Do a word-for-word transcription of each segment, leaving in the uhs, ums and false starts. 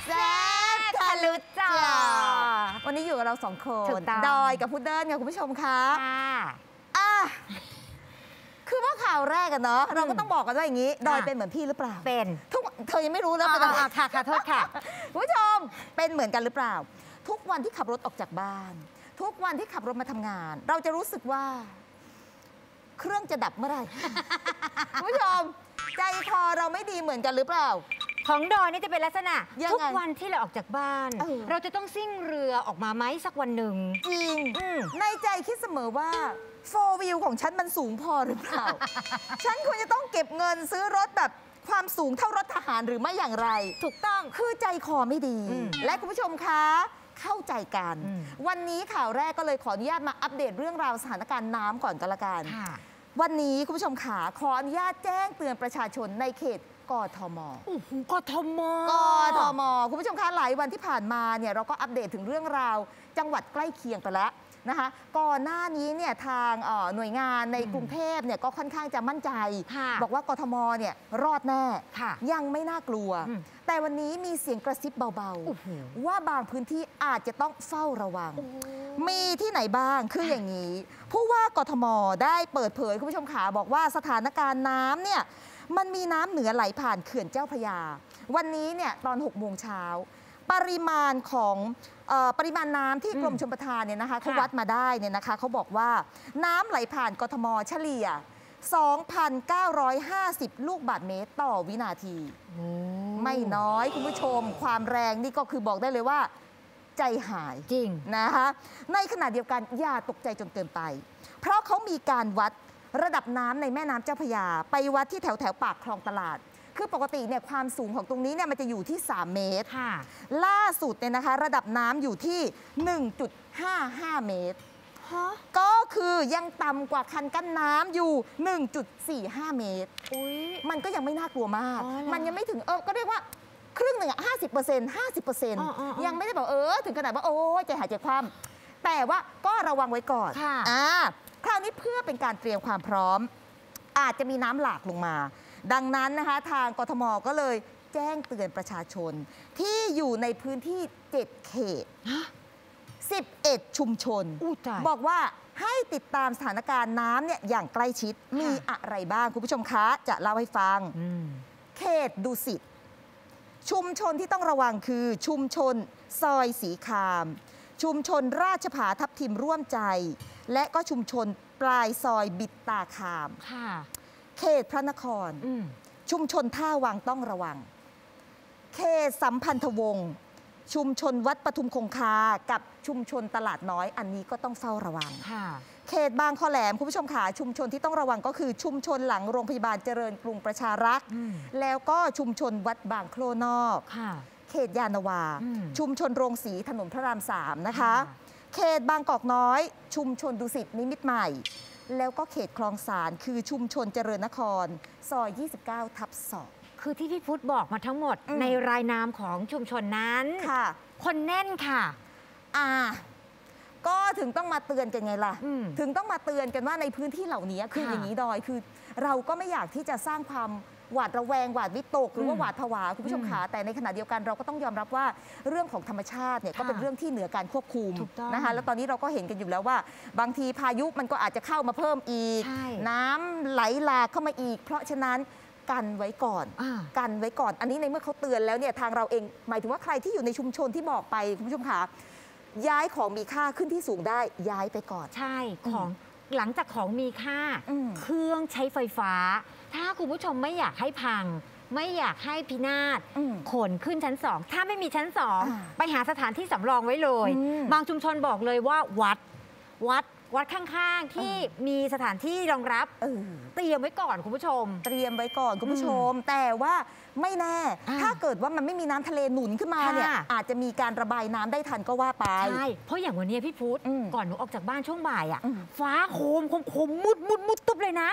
แซ่บทะลุจอวันนี้อยู่กับเราสองคนดอยกับพุดเดิ้ลค่ะคุณผู้ชมคะอ่ะคือว่าข่าวแรกกันเนาะเราก็ต้องบอกกันว่าอย่างนี้ดอยเป็นเหมือนพี่หรือเปล่าเป็นทุกเธอยังไม่รู้นะเป็นอะไรค่ะค่ะโทษค่ะคุณผู้ชมเป็นเหมือนกันหรือเปล่าทุกวันที่ขับรถออกจากบ้านทุกวันที่ขับรถมาทำงานเราจะรู้สึกว่าเครื่องจะดับเมื่อไหร่คุณผู้ชมใจคอเราไม่ดีเหมือนกันหรือเปล่าของดอยนี่จะเป็นลักษณะทุกวันที่เราออกจากบ้านเออเราจะต้องซิ่งเรือออกมาไหมสักวันหนึ่งจริงในใจคิดเสมอว่าโฟร์วิวของฉันมันสูงพอหรือเปล่า ฉันควรจะต้องเก็บเงินซื้อรถแบบความสูงเท่ารถทหารหรือไม่อย่างไรถูกต้องคือใจคอไม่ดีและคุณผู้ชมคะเข้าใจกันวันนี้ข่าวแรกก็เลยขออนุญาตมาอัปเดตเรื่องราวสถานการณ์น้ำก่อนกันละกันวันนี้คุณผู้ชมขาขออนุญาตแจ้งเตือนประชาชนในเขตกทมกทมกทมคุณผู้ชมคะหลายวันที่ผ่านมาเนี่ยเราก็อัปเดตถึงเรื่องราวจังหวัดใกล้เคียงไปแล้วนะคะก่อนหน้านี้เนี่ยทางหน่วยงานในกรุงเทพเนี่ยก็ค่อนข้างจะมั่นใจบอกว่ากทมเนี่ยรอดแน่ยังไม่น่ากลัวแต่วันนี้มีเสียงกระซิบเบาๆว่าบางพื้นที่อาจจะต้องเฝ้าระวังมีที่ไหนบ้างคืออย่างนี้ผู้ว่ากทมได้เปิดเผยคุณผู้ชมขาบอกว่าสถานการณ์น้ำเนี่ยมันมีน้ำเหนือไหลผ่านเขื่อนเจ้าพระยาวันนี้เนี่ยตอนหกโมงเช้าปริมาณของเอ่อปริมาณน้ำที่กรมชลประทานเนี่ยนะคะเขาวัดมาได้เนี่ยนะคะเขาบอกว่าน้ำไหลผ่านกทมเฉลี่ย สองพันเก้าร้อยห้าสิบ ลูกบาศก์เมตรต่อวินาทีไม่น้อยคุณผู้ชมความแรงนี่ก็คือบอกได้เลยว่าใจหายจริงนะคะในขณะเดียวกันอย่าตกใจจนเกินไปเพราะเขามีการวัดระดับน้ำในแม่น้ำเจ้าพระยาไปวัดที่แถวแถวปากคลองตลาดคือปกติเนี่ยความสูงของตรงนี้เนี่ยมันจะอยู่ที่สามเมตรล่าสุดเนี่ยนะคะระดับน้ำอยู่ที่ หนึ่งจุดห้าห้า เมตรก็คือยังต่ำกว่าคันกั้นน้ำอยู่ หนึ่งจุดสี่ห้า เมตรมันก็ยังไม่น่ากลัวมากมันยังไม่ถึงเออก็เรียกว่าครึ่งหนึ่งอ่ะห้าสิบเปอร์เซ็นต์ห้าสิบเปอร์เซ็นต์ยังไม่ได้บอกเออถึงขนาดว่าโอ้ยใจหายใจคว่ำแต่ว่าก็ระวังไว้ก่อนอ่าคราวนี้เพื่อเป็นการเตรียมความพร้อมอาจจะมีน้ำหลากลงมาดังนั้นนะคะทางกทมก็เลยแจ้งเตือนประชาชนที่อยู่ในพื้นที่เจ็ดเขตสิบเอ็ดชุมชนบอกว่าให้ติดตามสถานการณ์น้ำเนี่ยอย่างใกล้ชิดมีอะไรบ้างคุณผู้ชมคะจะเล่าให้ฟังเขตดุสิตชุมชนที่ต้องระวังคือชุมชนซอยสีคามชุมชนราชผาทับทิมร่วมใจและก็ชุมชนปลายซอยบิดตาคามเขตพระนครชุมชนท่าวังต้องระวังเขตสัมพันธวงศ์ชุมชนวัดปทุมคงคากับชุมชนตลาดน้อยอันนี้ก็ต้องเฝ้าระวังเขตบางคอแหลมคุณผู้ชมขาชุมชนที่ต้องระวังก็คือชุมชนหลังโรงพยาบาลเจริญกรุงประชารักษ์แล้วก็ชุมชนวัดบางโคลนอกเขตยานนาวาชุมชนโรงสีถนนพระรามสามนะคะเขตบางกอกน้อยชุมชนดุสิตนิมิตรใหม่แล้วก็เขตคลองสารคือชุมชนเจริญนครซอยยี่สิบเก้าทับสองคือที่พี่พุทธบอกมาทั้งหมดในรายนามของชุมชนนั้นค่ะคนแน่นค่ะอ่าก็ถึงต้องมาเตือนกันไงล่ะถึงต้องมาเตือนกันว่าในพื้นที่เหล่านี้คืออย่างนี้ดอยคือเราก็ไม่อยากที่จะสร้างความหวาดระแวงหวาดวิตกหรือว่าหวาดผวาคุณผู้ชมขาแต่ในขณะเดียวกันเราก็ต้องยอมรับว่าเรื่องของธรรมชาติเนี่ยก็เป็นเรื่องที่เหนือการควบคุมนะคะแล้วตอนนี้เราก็เห็นกันอยู่แล้วว่าบางทีพายุมันก็อาจจะเข้ามาเพิ่มอีกน้ำไหลหลากเข้ามาอีกเพราะฉะนั้นกันไว้ก่อนกันไว้ก่อนอันนี้ในเมื่อเขาเตือนแล้วเนี่ยทางเราเองหมายถึงว่าใครที่อยู่ในชุมชนที่บอกไปคุณผู้ชมขาย้ายของมีค่าขึ้นที่สูงได้ย้ายไปก่อนใช่ของหลังจากของมีค่าเครื่องใช้ไฟฟ้าถ้าคุณผู้ชมไม่อยากให้พังไม่อยากให้พินาศขนขึ้นชั้นสองถ้าไม่มีชั้นสองไปหาสถานที่สำรองไว้เลยบางชุมชนบอกเลยว่าวัดวัดวัดข้างๆที่มีสถานที่รองรับเตรียมไว้ก่อนคุณผู้ชมเตรียมไว้ก่อนคุณผู้ชมแต่ว่าไม่แน่ถ้าเกิดว่ามันไม่มีน้ำทะเลหนุนขึ้นมาเนี่ยอาจจะมีการระบายน้ำได้ทันก็ว่าไปใช่เพราะอย่างวันนี้พี่พุทธก่อนหนูออกจากบ้านช่วงบ่ายอ่ะฟ้าโคมโคมมุดมุดมุดตุ๊บเลยนะ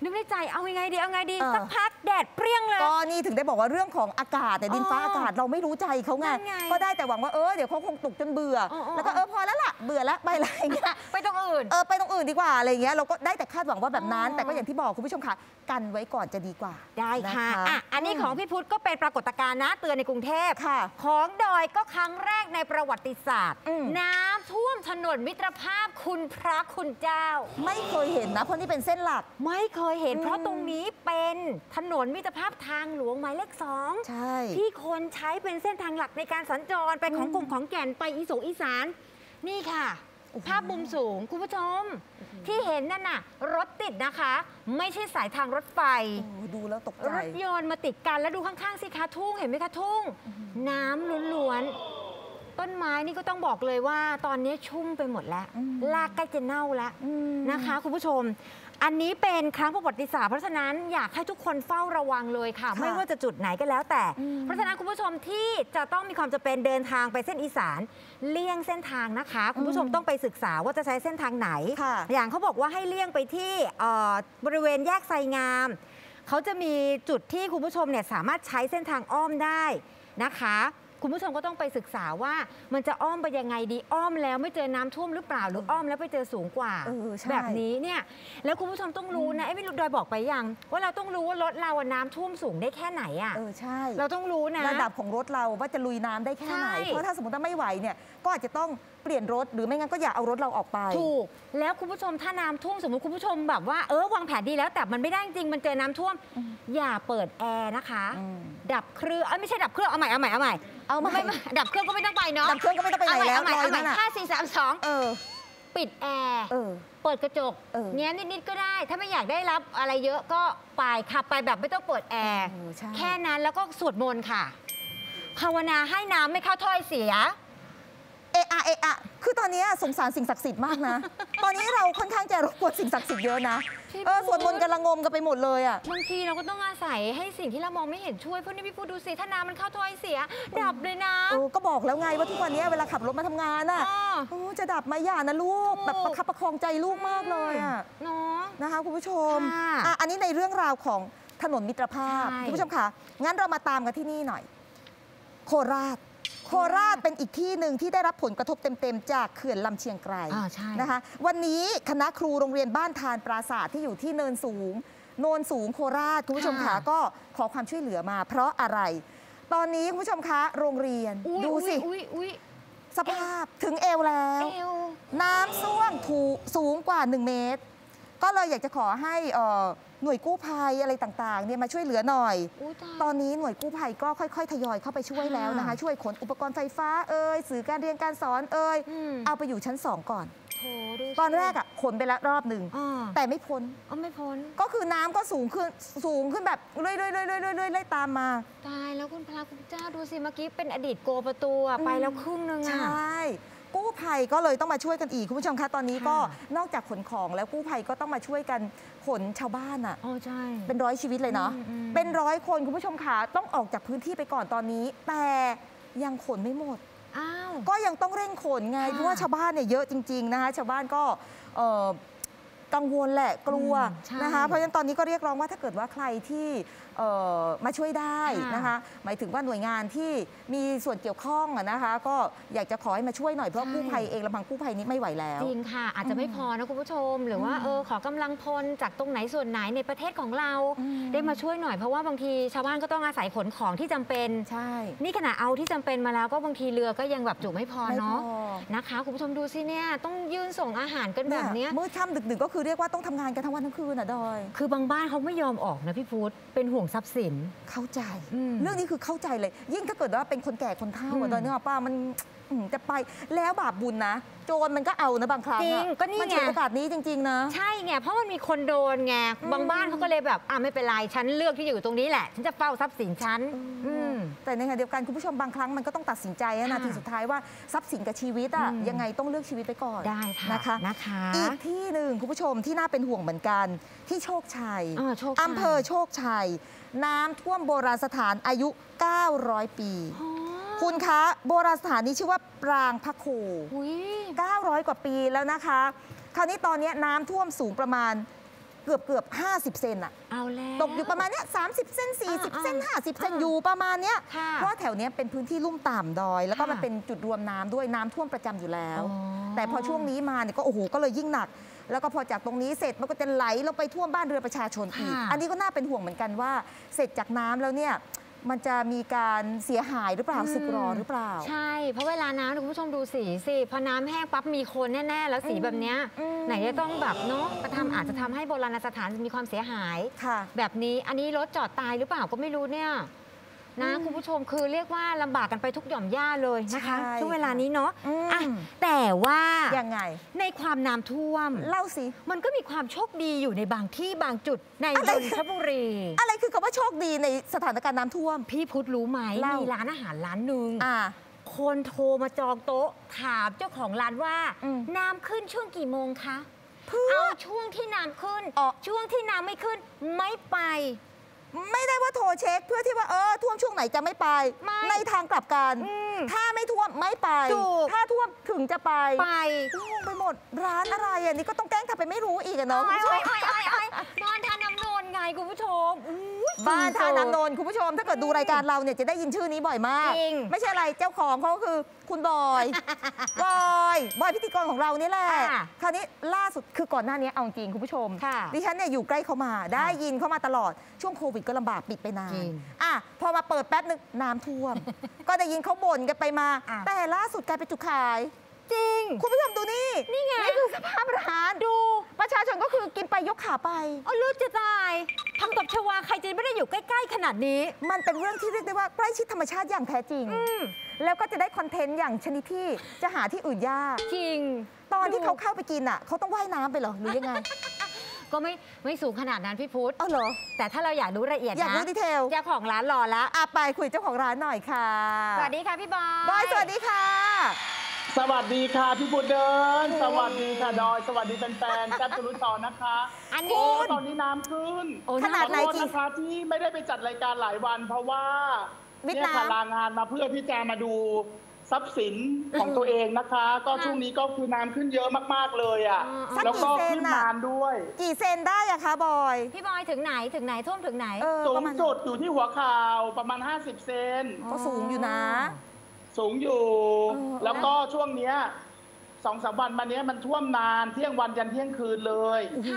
นึกในใจเอาไงดีเอาไงดีสักพักแดดเปรี้ยงเลยก็นี่ถึงได้บอกว่าเรื่องของอากาศแต่ดินฟ้าอากาศเราไม่รู้ใจเขาไงก็ได้แต่หวังว่าเออเดี๋ยวเขาคงตกจนเบื่อแล้วก็เออพอแล้วล่ะเบื่อแล้วไปอะไรเงี้ยไปตรงอื่นเออไปตรงอื่นดีกว่าอะไรเงี้ยเราก็ได้แต่คาดหวังว่าแบบนั้นแต่ก็อย่างที่บอกคุณผู้ชมค่ะกันไว้ก่อนจะดีกว่าได้ค่ะอ่ะอันนี้ของพี่พุทธก็เป็นปรากฏการณ์นะเตือนในกรุงเทพของดอยก็ครั้งแรกในประวัติศาสตร์น้ำท่วมถนนมิตรภาพคุณพระคุณเจ้าไม่เคยเห็นนะเพราะนี่เป็นเส้นหลักไม่เคยเห็นเพราะตรงนี้เป็นถนนมิตรภาพทางหลวงหมายเลขสองที่คนใช้เป็นเส้นทางหลักในการสัญจรไปของกลุ่มของแก่นไปอีสงอีสานนี่ค่ะภาพมุมสูงคุณผู้ชมที่เห็นนั่นน่ะรถติดนะคะไม่ใช่สายทางรถไฟดูแล้วตกใจรถยนต์มาติดกันแล้วดูข้างๆสิคะทุ่งเห็นไหมคะทุ่งน้ำล้วนๆต้นไม้นี่ก็ต้องบอกเลยว่าตอนนี้ชุ่มไปหมดแล้วรากใกล้จะเน่าแล้วนะคะคุณผู้ชมอันนี้เป็นครั้งประวัติศาสตร์เพราะฉะนั้นอยากให้ทุกคนเฝ้าระวังเลยค่ะไม่ว่าจะจุดไหนก็แล้วแต่เพราะฉะนั้นคุณผู้ชมที่จะต้องมีความจำเป็นเดินทางไปเส้นอีสานเลี่ยงเส้นทางนะคะคุณผู้ชมต้องไปศึกษาว่าจะใช้เส้นทางไหนอย่างเขาบอกว่าให้เลี่ยงไปที่บริเวณแยกไซงามเขาจะมีจุดที่คุณผู้ชมเนี่ยสามารถใช้เส้นทางอ้อมได้นะคะคุณผู้ชมก็ต้องไปศึกษาว่ามันจะอ้อมไปยังไงดีอ้อมแล้วไม่เจอน้ำท่วมหรือเปล่าหรืออ้อมแล้วไปเจอสูงกว่าแบบนี้เนี่ยแล้วคุณผู้ชมต้องรู้นะไอ้ไม่รู้ดอยบอกไปยังว่าเราต้องรู้ว่ารถเราน้ำท่วมสูงได้แค่ไหนอ่ะเออใช่เราต้องรู้นะระดับของรถเราว่าจะลุยน้ำได้แค่ไหนเพราะถ้าสมมติว่าไม่ไหวเนี่ยก็อาจจะต้องเปลี่ยนรถหรือไม่งั้นก็อย่าเอารถเราออกไปถูกแล้วคุณผู้ชมถ้าน้ำท่วมสมมติคุณผู้ชมแบบว่าเออวางแผนดีแล้วแต่มันไม่ได้จริงมันเจอน้ำท่วมอย่าเปิดแอร์นะคะดับเครื่องไม่ใช่ดับเครื่องเอาใหม่เอาใหม่เอาใหม่เอาไม่ดับเครื่องก็ไม่ต้องไปเนาะดับเครื่องก็ไม่ต้องไปไหนแล้วลอยนั่นห้าสี่สามสองปิดแอร์เปิดกระจกเงี้ยนิดๆก็ได้ถ้าไม่อยากได้รับอะไรเยอะก็ไปขับไปแบบไม่ต้องเปิดแอร์แค่นั้นแล้วก็สวดมนต์ค่ะภาวนาให้น้ำไม่เข้าถ้อยเสียเอะอะเอะอะคือตอนนี้สงสารสิ่งศักดิ์สิทธิ์มากนะ ตอนนี้เราค่อนข้างจะรบกวนสิ่งศักดิ์สิทธิ์เยอะนะเออสวดมนต์กันละงมกันไปหมดเลยอ่ะบางทีเราก็ต้องอาศัยให้สิ่งที่เรามองไม่เห็นช่วยเพราะนี่พี่พูดดูสิถ้าน้ำมันเข้าถ้อยเสียดับเลยนะโอ้ก็บอกแล้วไงว่าทุกวันนี้เวลาขับรถมาทำงานอ่ะโอ้จะดับมาอย่านะลูกแบบประคับประคองใจลูกมากเลยอ่ะเนาะนะคะคุณผู้ชมอ่ะอันนี้ในเรื่องราวของถนนมิตรภาพคุณผู้ชมค่ะงั้นเรามาตามกันที่นี่หน่อยโคราชโคราชเป็นอีกที่หนึ่งที่ได้รับผลกระทบเต็มๆจากเขื่อนลำเชียงไกรนะคะวันนี้คณะครูโรงเรียนบ้านทานปราสาทที่อยู่ที่เนินสูงโนนสูงโคราชคุณผู้ชมคะก็ขอความช่วยเหลือมาเพราะอะไรตอนนี้คุณผู้ชมคะโรงเรียนดูสิสภาพถึงเอวแล้วน้ำท่วมสูงกว่าหนึ่งเมตรก็เลยอยากจะขอให้หน่วยกู้ภัยอะไรต่างๆเนี่ยมาช่วยเหลือหน่อยตอนนี้หน่วยกู้ภัยก็ค่อยๆทยอยเข้าไปช่วยแล้วนะคะช่วยขนอุปกรณ์ไฟฟ้าเอ่ยสื่อการเรียนการสอนเอ่ยเอาไปอยู่ชั้นสองก่อนตอนแรกอ่ะขนไปแล้วรอบหนึ่งแต่ไม่พ้นไม่พ้นก็คือน้ำก็สูงขึ้นสูงขึ้นแบบเรื่อยๆเรื่อยๆเรื่อยๆไล่ตามมาตายแล้วคุณพระคุณเจ้าดูสิเมื่อกี้เป็นอดีตโกประตูไปแล้วครึ่งนึงอ่ะใช่กู้ภัยก็เลยต้องมาช่วยกันอีกคุณผู้ชมคะตอนนี้ก็นอกจากขนของแล้วกู้ภัยก็ต้องมาช่วยกันขนชาวบ้านอ่ะอ๋อใช่เป็นร้อยชีวิตเลยเนาะเป็นร้อยคนคุณผู้ชมคะต้องออกจากพื้นที่ไปก่อนตอนนี้แต่ยังขนไม่หมดอ้าวก็ยังต้องเร่งขนไงเพราะว่าชาวบ้านเนี่ยเยอะจริงๆนะคะชาวบ้านก็กังวลแหละกลัวนะคะเพราะฉะนั้นตอนนี้ก็เรียกร้องว่าถ้าเกิดว่าใครที่มาช่วยได้นะคะหมายถึงว่าหน่วยงานที่มีส่วนเกี่ยวข้องนะคะ ก็อยากจะขอให้มาช่วยหน่อยเพราะกู้ภัยเองลำพังกู้ภัยนี้ไม่ไหวแล้วจริงค่ะอาจจะไม่พอนะคุณผู้ชมหรือว่าเออขอกำลังพลจากตรงไหนส่วนไหนในประเทศของเราได้มาช่วยหน่อยเพราะว่าบางทีชาวบ้านก็ต้องอาศัยขนของที่จำเป็นใช่นี่ขณะเอาที่จำเป็นมาแล้วก็บางทีเรือก็ยังแบบจุไม่พอเนาะนะคะคุณผู้ชมดูสิเนี่ยต้องยื่นส่งอาหารกันแบบนี้มืดค่ำดึกๆก็คือเรียกว่าต้องทำงานกันทั้งวันทั้งคืนอ่ะดอยคือบางบ้านเขาไม่ยอมออกนะพี่พุทธเป็นห่วงทรัพย์สินเข้าใจเรื่องนี้คือเข้าใจเลยยิ่งถ้าเกิดว่าเป็นคนแก่คนเฒ่าอะตอนนี้ป้ามันจะไปแล้วบาปบุญนะโจรมันก็เอานะบางครั้งจริงก็นี่ไงโอกาสนี้จริงๆนะใช่ไงเพราะมันมีคนโดนไงบางบ้านเขาก็เลยแบบอ่ะไม่เป็นไรฉันเลือกที่อยู่ตรงนี้แหละฉันจะเฝ้าทรัพย์สินฉันแต่ในขณะเดียวกันคุณผู้ชมบางครั้งมันก็ต้องตัดสินใจนาทีสุดท้ายว่าทรัพย์สินกับชีวิตอะยังไงต้องเลือกชีวิตไปก่อนได้ค่ะนะคะนะคะอีกที่หนึ่งคุณผู้ชมที่น่าเป็นห่วงเหมือนกันที่โชคชัยอำเภอโชคชัยน้ำท่วมโบราณสถานอายุเก้าร้อยปีคุณคะโบราณสถานนี้ชื่อว่าปรางพระโคเก้าร้อยกว่าปีแล้วนะคะคราวนี้ตอนนี้น้ำท่วมสูงประมาณเกือบเกือบห้าสิบเซนอะเอาแล้วตกอยู่ประมาณเนี้ยสามสิบเซนสี่สิบเซนห้าสิบเซนอยู่ประมาณเนี้ยเพราะแถวเนี้ยเป็นพื้นที่ลุ่มต่ำดอยแล้วก็มันเป็นจุดรวมน้ำด้วยน้ำท่วมประจำอยู่แล้วแต่พอช่วงนี้มาเนี่ยก็โอ้โหก็เลยยิ่งหนักแล้วก็พอจากตรงนี้เสร็จมันก็จะไหลลงไปท่วมบ้านเรือนประชาชนอีกอันนี้ก็น่าเป็นห่วงเหมือนกันว่าเสร็จจากน้ำแล้วเนี่ยมันจะมีการเสียหายหรือเปล่าสึกหรอหรือเปล่าใช่เพราะเวลาน้ำคุณผู้ชมดูสีสิพอน้ำแห้งปั๊บมีโคลนแน่ๆแล้วสีแบบเนี้ยไหนจะต้องแบบเนาะกระทำอาจจะทำให้โบราณสถานมีความเสียหายแบบนี้อันนี้รถจอดตายหรือเปล่าก็ไม่รู้เนี่ยนะคุณผู้ชมคือเรียกว่าลำบากกันไปทุกหย่อมย่าเลยนะคะช่วงเวลานี้เนาะะแต่ว่ายังไงในความน้ำท่วมเล่าสิมันก็มีความโชคดีอยู่ในบางที่บางจุดในนนทบุรีอะไรคือคำว่าโชคดีในสถานการณ์น้ำท่วมพี่พุทธรู้ไหมมีร้านอาหารร้านหนึ่งคนโทรมาจองโต๊ะถามเจ้าของร้านว่าน้ำขึ้นช่วงกี่โมงคะเอาช่วงที่น้ำขึ้นช่วงที่น้ำไม่ขึ้นไม่ไปไม่ได้ว่าโทรเช็คเพื่อที่ว่าเออท่วมช่วงไหนจะไม่ไปในทางกลับกันถ้าไม่ท่วมไม่ไปถ้าท่วมถึงจะไปไปงงไปหมดร้านอะไรอ่ะนี่ก็ต้องแกล้งทำไปไม่รู้อีกอะเนาะคุณผู้ชมบ้านท่าน้ำนนไงคุณผู้ชมบ้านท่าน้ำนนคุณผู้ชมถ้าเกิดดูรายการเราเนี่ยจะได้ยินชื่อนี้บ่อยมากไม่ใช่อะไรเจ้าของเขาคือคุณบอยบอยบอยพิธีกรของเรานี่แหละคราวนี้ล่าสุดคือก่อนหน้านี้เอาจริงคุณผู้ชมดิฉันเนี่ยอยู่ใกล้เขามาได้ยินเขามาตลอดช่วงโควิดก็ลำบากปิดไปนานอ่ะพอมาเปิดแป๊บนึงน้ำท่วมก็ได้ยินเขาบ่นกันไปมาแต่ล่าสุดกลายเป็นจุดขายจริงคุณผู้ชมดูนี่นี่ไงนี่คือสภาพร้านดูประชาชนก็คือกินไปยกขาไปอ๋อเลือดจะตายทำกับชวาใครจะไม่ได้อยู่ใกล้ๆขนาดนี้มันเป็นเรื่องที่เรียกได้ว่าใกล้ชิดธรรมชาติอย่างแท้จริงแล้วก็จะได้คอนเทนต์อย่างชนิดที่จะหาที่อื่นยากจริงตอนที่เขาเข้าไปกินอ่ะเขาต้องว่ายน้ำไปเหรอหรือยังไงก็ไม่ไม่สูงขนาดนั้นพี่พุทธอ๋อเหรอแต่ถ้าเราอยากรู้ละเอียดนะอยากรู้ดีเทลเจ้าของร้านรอละอ่ะไปคุยเจ้าของร้านหน่อยค่ะสวัสดีค่ะพี่บอยบอยสวัสดีค่ะสวัสดีค่ะพี่พุทธเดินสวัสดีค่ะดอยสวัสดีแฟนๆแซ่บตุลุตอนนะคะอันนี้ตอนนี้น้ำขึ้นขนาดไหนจริงนะคะที่ไม่ได้ไปจัดรายการหลายวันเพราะว่าเนี่ยค่ะลางานมาเพื่อที่จะมาดูทรัพย์สินของตัวเองนะคะก็ช่วงนี้ก็คือน้ำขึ้นเยอะมากๆเลยอ่ะแล้วก็ขึ้นนานด้วยกี่เซนได้อะคะบอยพี่บอยถึงไหนถึงไหนท่วมถึงไหนสูงสุดอยู่ที่หัวเข่าประมาณห้าสิบเซนก็สูงอยู่นะสูงอยู่แล้วก็ช่วงเนี้ยสองสามวันมาเนี้ยมันท่วมนานเที่ยงวันยันเที่ยงคืนเลย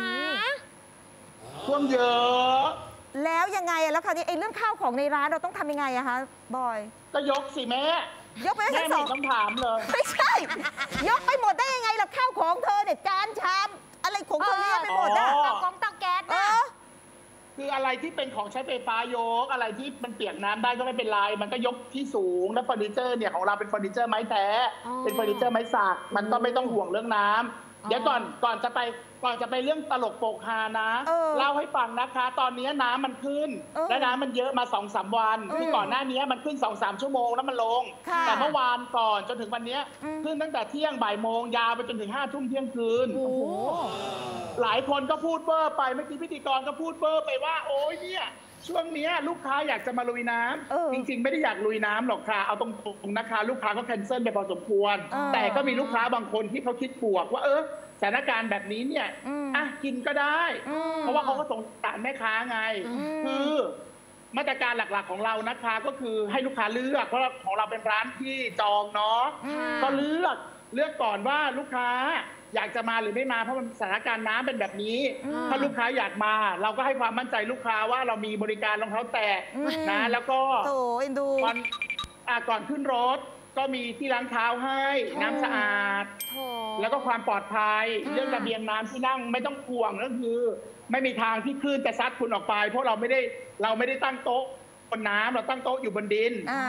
ท่วมเยอะแล้วยังไงแล้วคราวนี้ไอ้เรื่องข้าวของในร้านเราต้องทำยังไงอะคะบอยก็ยกสิแม่ยกไปทั้งสองคำถามเลยไม่ใช่ยกไปหมดได้ยังไงล่ะข้าวของเธอเนี่ยจานชามอะไรของเธอเนี่ยไปหมดอะเตากงเตาแก๊สนะคืออะไรที่เป็นของใช้ไฟฟ้ายกอะไรที่มันเปียกน้ำได้ก็ไม่เป็นไรมันก็ยกที่สูงแล้วเฟอร์นิเจอร์เนี่ยของเราเป็นเฟอร์นิเจอร์ไม้แท้เป็นเฟอร์นิเจอร์ไม้สักมันก็ไม่ต้องห่วงเรื่องน้ำเดี๋ยวก่อนก่อนจะไปก่อนจะไปเรื่องตลกโปกฮานะเล่าให้ฟังนะคะตอนนี้น้ำมันขึ้นและน้ำมันเยอะมาสองสามวันคือก่อนหน้านี้มันขึ้นสองสามชั่วโมงแล้วมันลงแต่เมื่อวานก่อนจนถึงวันนี้ขึ้นตั้งแต่เที่ยงบ่ายโมงยาวไปจนถึงห้าทุ่มเที่ยงคืนหลายคนก็พูดเบอร์ไปเมื่อกี้พิธีกรก็พูดเบอร์ไปว่าโอ้ยเนี่ยช่วงนี้ลูกค้าอยากจะมาลุยน้ำจริงๆไม่ได้อยากลุยน้ำหรอกค่ะเอาตรงๆนะคะลูกค้าก็แคนเซิลไปพอสมควรแต่ก็มีลูกค้าบางคนที่เขาคิดบวกว่าเออสถานการณ์แบบนี้เนี่ยอ่ะกินก็ได้เพราะว่าเขาก็สงสารแม่ค้าไงคือมาตรการหลักๆของเรานะคะก็คือให้ลูกค้าเลือกเพราะของเราเป็นร้านที่จองเนาะก็เลือกเลือกก่อนว่าลูกค้าอยากจะมาหรือไม่มาเพราะสถานการณ์น้ำเป็นแบบนี้ถ้าลูกค้าอยากมาเราก็ให้ความมั่นใจลูกค้าว่าเรามีบริการรองเท้าแตะนะแล้วก็ก่อนก่อนขึ้นรถก็มีที่ล้างเท้าให้น้ำสะอาดแล้วก็ความปลอดภัยเรื่องระเบียงน้ำที่นั่งไม่ต้องห่วงก็คือไม่มีทางที่คลื่นจะซัดคุณออกไปเพราะเราไม่ได้เราไม่ได้ตั้งโต๊ะบนน้ำเราตั้งโต๊ะอยู่บนดิน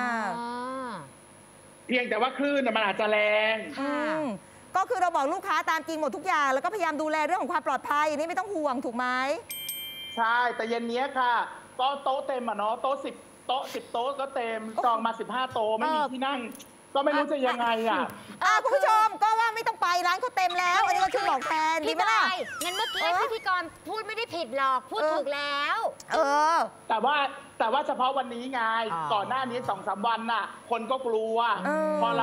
เพียงแต่ว่าคลื่นมันอาจจะแรงก็คือเราบอกลูกค้าตามจริงหมดทุกอย่างแล้วก็พยายามดูแลเรื่องของความปลอดภัยนี่ไม่ต้องห่วงถูกไหมใช่แต่เย็นนี้ค่ะก็โต๊ะเต็มอ่ะเนาะโต๊ะสิบโต๊ะสิบโต๊ะก็เต็มจองมาสิบห้าโต๊ะไม่มีที่นั่งก็ไม่รู้จะยังไงอ่ะคุณผู้ชมก็ว่าไม่ต้องไปร้านเขาเต็มแล้วอันนี้ก็คือหลอกแทนดีไหมล่ะงั้นเมื่อกี้พิธีกรพูดไม่ได้ผิดหรอกพูดถูกแล้วเออแต่ว่าแต่ว่าเฉพาะวันนี้ไงก่อนหน้านี้สองสามวันน่ะคนก็กลัวพอเราพ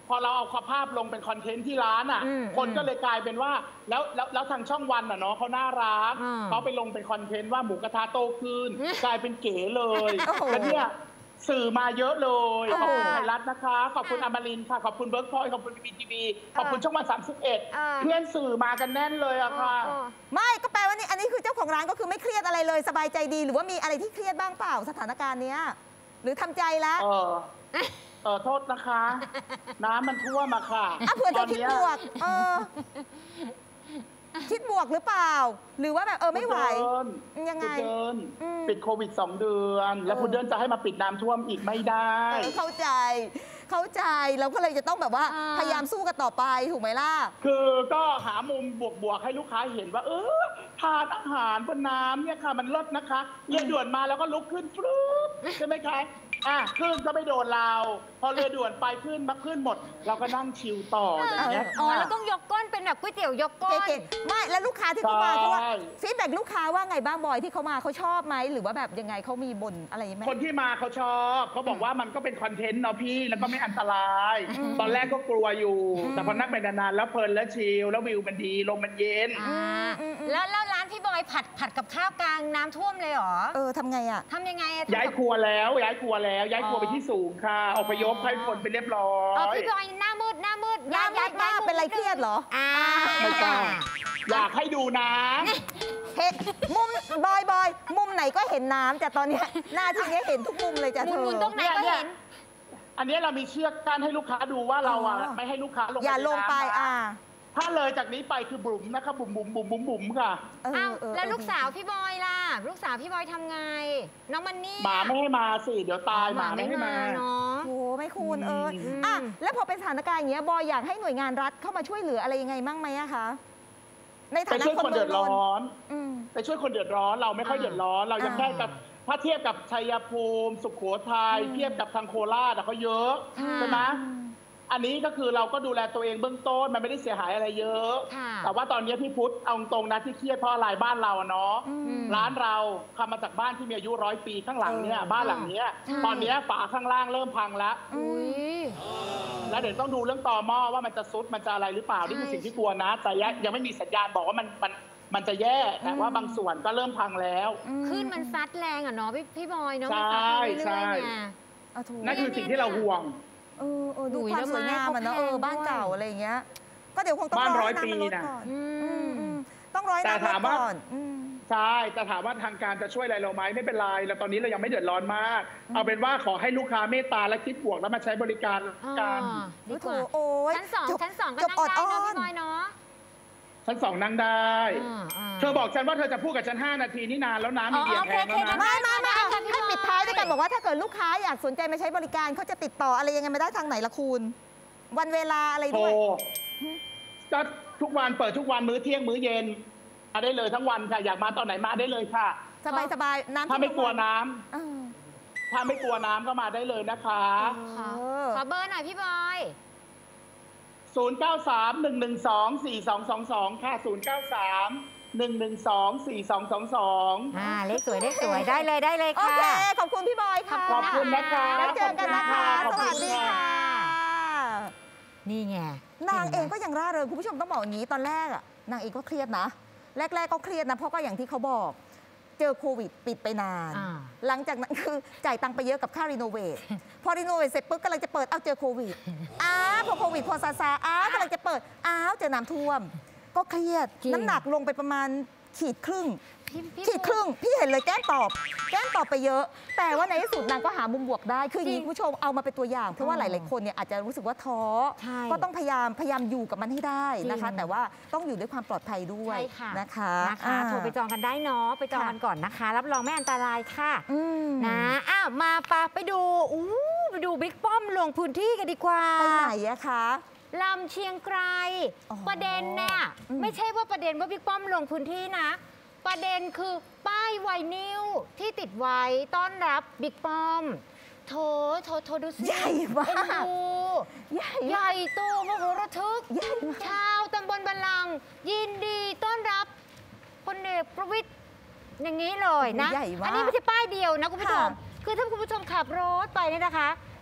พอเราเอาภาพลงเป็นคอนเทนต์ที่ร้านอ่ะคนก็เลยกลายเป็นว่าแล้วแล้วแล้วทางช่องวันอ่ะเนาะเขาน่ารักเขาไปลงเป็นคอนเทนต์ว่าหมูกระทะโตขึ้นกลายเป็นเก๋เลยแล้วเนี่ยสื่อมาเยอะเลยขอบคุณไทยรัฐนะคะขอบคุณอมรินทร์ค่ะขอบคุณเบิร์กพอยต์ขอบคุณพีทีวีขอบคุณช่องวันสามสิบเอ็ดเพื่อนสื่อมากันแน่นเลยอะค่ะไม่ก็แปลว่านี่อันนี้คือเจ้าของร้านก็คือไม่เครียดอะไรเลยสบายใจดีหรือว่ามีอะไรที่เครียดบ้างเปล่าสถานการณ์เนี้ยหรือทำใจแล้วเออเออโทษนะคะ น้ำมันท่วมมาค่ะอ่ะเผื่อจะคิดบวกเออคิดบวกหรือเปล่าหรือว่าแบบเออไม่ไหวยังไงปิดโควิดสองเดือนแล้วพุดเดิ้ลจะให้มาปิดน้ำท่วมอีกไม่ได้เข้าใจเข้าใจเราก็เลยจะต้องแบบว่าพยายามสู้กันต่อไปถูกไหมล่ะคือก็หามุมบวกๆให้ลูกค้าเห็นว่าเออทานอาหารบนน้ำเนี่ยค่ะมันลดนะคะเรือด่วนมาแล้วก็ลุกขึ้นฟลุ๊บใช่ไหมคะอ่ะขึ้นก็ไม่โดนเราพอเรือด่วนไปขึ้นมาขึ้นหมดเราก็นั่งชิลต่ออย่างเงี้ยอ๋อแล้วต้องยกก้นเป็นแบบก๋วยเตี๋ยวยกก้นไม่แล้วลูกค้าที่เขามาเขาว่าฟีดแบ็กลูกค้าว่าไงบ้างบอยที่เขามาเขาชอบไหมหรือว่าแบบยังไงเขามีบ่นอะไรไหมคนที่มาเขาชอบเขาบอกว่ามันก็เป็นคอนเทนต์เนาะพี่แล้วก็ไม่อันตรายตอนแรกก็กลัวอยู่แต่พอนั่งไปนานๆแล้วเพลินแล้วชิลแล้ววิวมันดีลมมันเย็นแล้วแล้วร้านพี่บอยผัดผัดกับข้าวกลางน้ำท่วมเลยเหรอเออทำไงอ่ะทำยังไงย้ายครัวแล้วย้ายครัวแล้วย้ายครัวไปที่สูงค่ะอพยพให้คนไปเรียบร้อยอ๋อพี่บอยหน้ามืดหน้ามืดย้ายย้ายมากเป็นไรเครียดเหรออ่าไม่ใช่อยากให้ดูน้ำเห็นมุมบอยบอยมุมไหนก็เห็นน้ำแต่ตอนนี้หน้าที่นี้เห็นทุกมุมเลยจ้ะเธอมุมตรงไหนก็เห็นอันนี้เรามีเชือกกั้นให้ลูกค้าดูว่าเราอ่ะไม่ให้ลูกค้าลงอย่าลงไปอ่าถ้าเลยจากนี้ไปคือบุ๋มนะคะบุ๋มบุ๋มบุ๋มบุ๋มบุ๋มค่ะอ้าวแล้วลูกสาวพี่บอยล่ะลูกสาวพี่บอยทำไงน้องมันนี่หมาไม่ให้มาสิเดี๋ยวตายหมาไม่ให้มาเนาะโอ้ไม่คุณเอออ่ะแล้วพอเป็นสถานการณ์อย่างเงี้ยบอยอยากให้หน่วยงานรัฐเข้ามาช่วยเหลืออะไรยังไงมั่งไหมอะคะในฐานะคนเดือดร้อนไปช่วยคนเดือดร้อนเราไม่ค่อยเดือดร้อนเรายังแค่กับถ้าเทียบกับชัยภูมิสุโขทัยเทียบกับทางโคราชเขาเยอะใช่ไหมอันนี้ก็คือเราก็ดูแลตัวเองเบื้องต้นมันไม่ได้เสียหายอะไรเยอะแต่ว่าตอนนี้พี่พุทธเอาตรงนะที่เครียดเพราะอะไรบ้านเราเนาะร้านเราทำมาจากบ้านที่มีอายุร้อยปีข้างหลังเนี่ยบ้านหลังนี้ตอนนี้ฝาข้างล่างเริ่มพังแล้วแล้วเดี๋ยวต้องดูเรื่องตอหม้อว่ามันจะซุดมันจะอะไรหรือเปล่านี่คือสิ่งที่กลัวนะแต่ยังไม่มีสัญญาณบอกว่ามันมันมันจะแย่แต่ว่าบางส่วนก็เริ่มพังแล้วขึ้นมันซัดแรงอ่ะเนาะพี่พี่บอยเนาะใช่ใช่นั่นคือสิ่งที่เราห่วงเออเออดูความสวยงามมันเนาะเออบ้านเก่าอะไรอย่างเงี้ยก็เดี๋ยวคงต้องรอให้น้ำมันลดก่อนต้องรอให้น้ำลดก่อนใช่แต่ถามว่าทางการจะช่วยอะไรเราไหมไม่เป็นไรแล้วตอนนี้เรายังไม่เดือดร้อนมากเอาเป็นว่าขอให้ลูกค้าเมตตาและคิดบวกแล้วมาใช้บริการกันดีกว่าชั้นสองชั้นสองก็นั่งได้เนาะพี่บอยเนาะชั้นสองนั่งได้เธอบอกฉันว่าเธอจะพูดกับฉันห้านาทีนี่นานแล้วนะมีเบียร์แพงแล้วนะไม่ไม่ไม่ให้ปิดท้ายด้วยกันบอกว่าถ้าเกิดลูกค้าอยากสนใจมาใช้บริการเขาจะติดต่ออะไรยังไงไม่ได้ทางไหนละคุณวันเวลาอะไรด้วยก็ทุกวันเปิดทุกวันมื้อเที่ยงมื้อเย็นมาได้เลยทั้งวันค่ะอยากมาตอนไหนมาได้เลยค่ะสบายสบายน้ำถ้าไม่กลัวน้ำถ้าไม่กลัวน้ำก็มาได้เลยนะคะขอเบอร์หน่อยพี่บอยศูนย์ เก้า สาม หนึ่ง หนึ่ง สอง สี่ สอง สอง สองค่ะศูนย์ เก้า สาม หนึ่ง หนึ่ง สอง สี่ สอง สอง สองอ่าเลขสวยเลขสวยได้เลยได้เลยค่ะโอเคขอบคุณพี่บอยค่ะขอบคุณนะคะแล้วเจอกันนะคะสวัสดีค่ะนี่ไงนางเองก็ยังร่าเริงคุณผู้ชมต้องบอกอย่างนี้ตอนแรกอ่ะนางเองก็เครียดนะแรกๆก็เครียดนะเพราะก็อย่างที่เขาบอกเจอโควิดปิดไปนานหลังจากนั้นคือจ่ายตังค์ไปเยอะกับค่ารีโนเวทพอรีโนเวทเสร็จปุ๊บกำลังจะเปิดอ้าวเจอโควิดอ้าวพอโควิดพอซาซาอ้าวกำลังจะเปิดอ้าวเจอน้ำท่วมก็เครียดน้ำหนักลงไปประมาณขีดครึ่งขีดครึ่งพี่เห็นเลยแก้มตอบแก้มตอบไปเยอะแต่ว่าในที่สุดนางก็หามุมบวกได้คืออย่างนี้คุณผู้ชมเอามาเป็นตัวอย่างเพราะว่าหลายๆคนเนี่ยอาจจะรู้สึกว่าท้อก็ต้องพยายามพยายามอยู่กับมันให้ได้นะคะแต่ว่าต้องอยู่ด้วยความปลอดภัยด้วยนะคะนะคะโทรไปจองกันได้เนาะไปจองกันก่อนนะคะรับรองไม่อันตรายค่ะนะอ้าวมาปะไปดูอู้ไปดูบิ๊กป้อมลงพื้นที่กันดีกว่าไปไหนอะคะลำเชียงไกรประเด็นเนี่ยไม่ใช่ว่าประเด็นว่าบิ๊กป้อมลงพื้นที่นะประเด็นคือป้ายไวนิลที่ติดไว้ต้อนรับบิ๊กป้อมโถโถโถดูสิใหญ่มากใหญ่ใหญ่โตมโหระทึกชาวตำบลบัลลังก์ยินดีต้อนรับพลเอกประวิตรอย่างนี้เลยนะอันนี้ไม่ใช่ป้ายเดียวนะคุณผู้ชมคือถ้าคุณผู้ชมขับรถไปเนี่ยนะคะ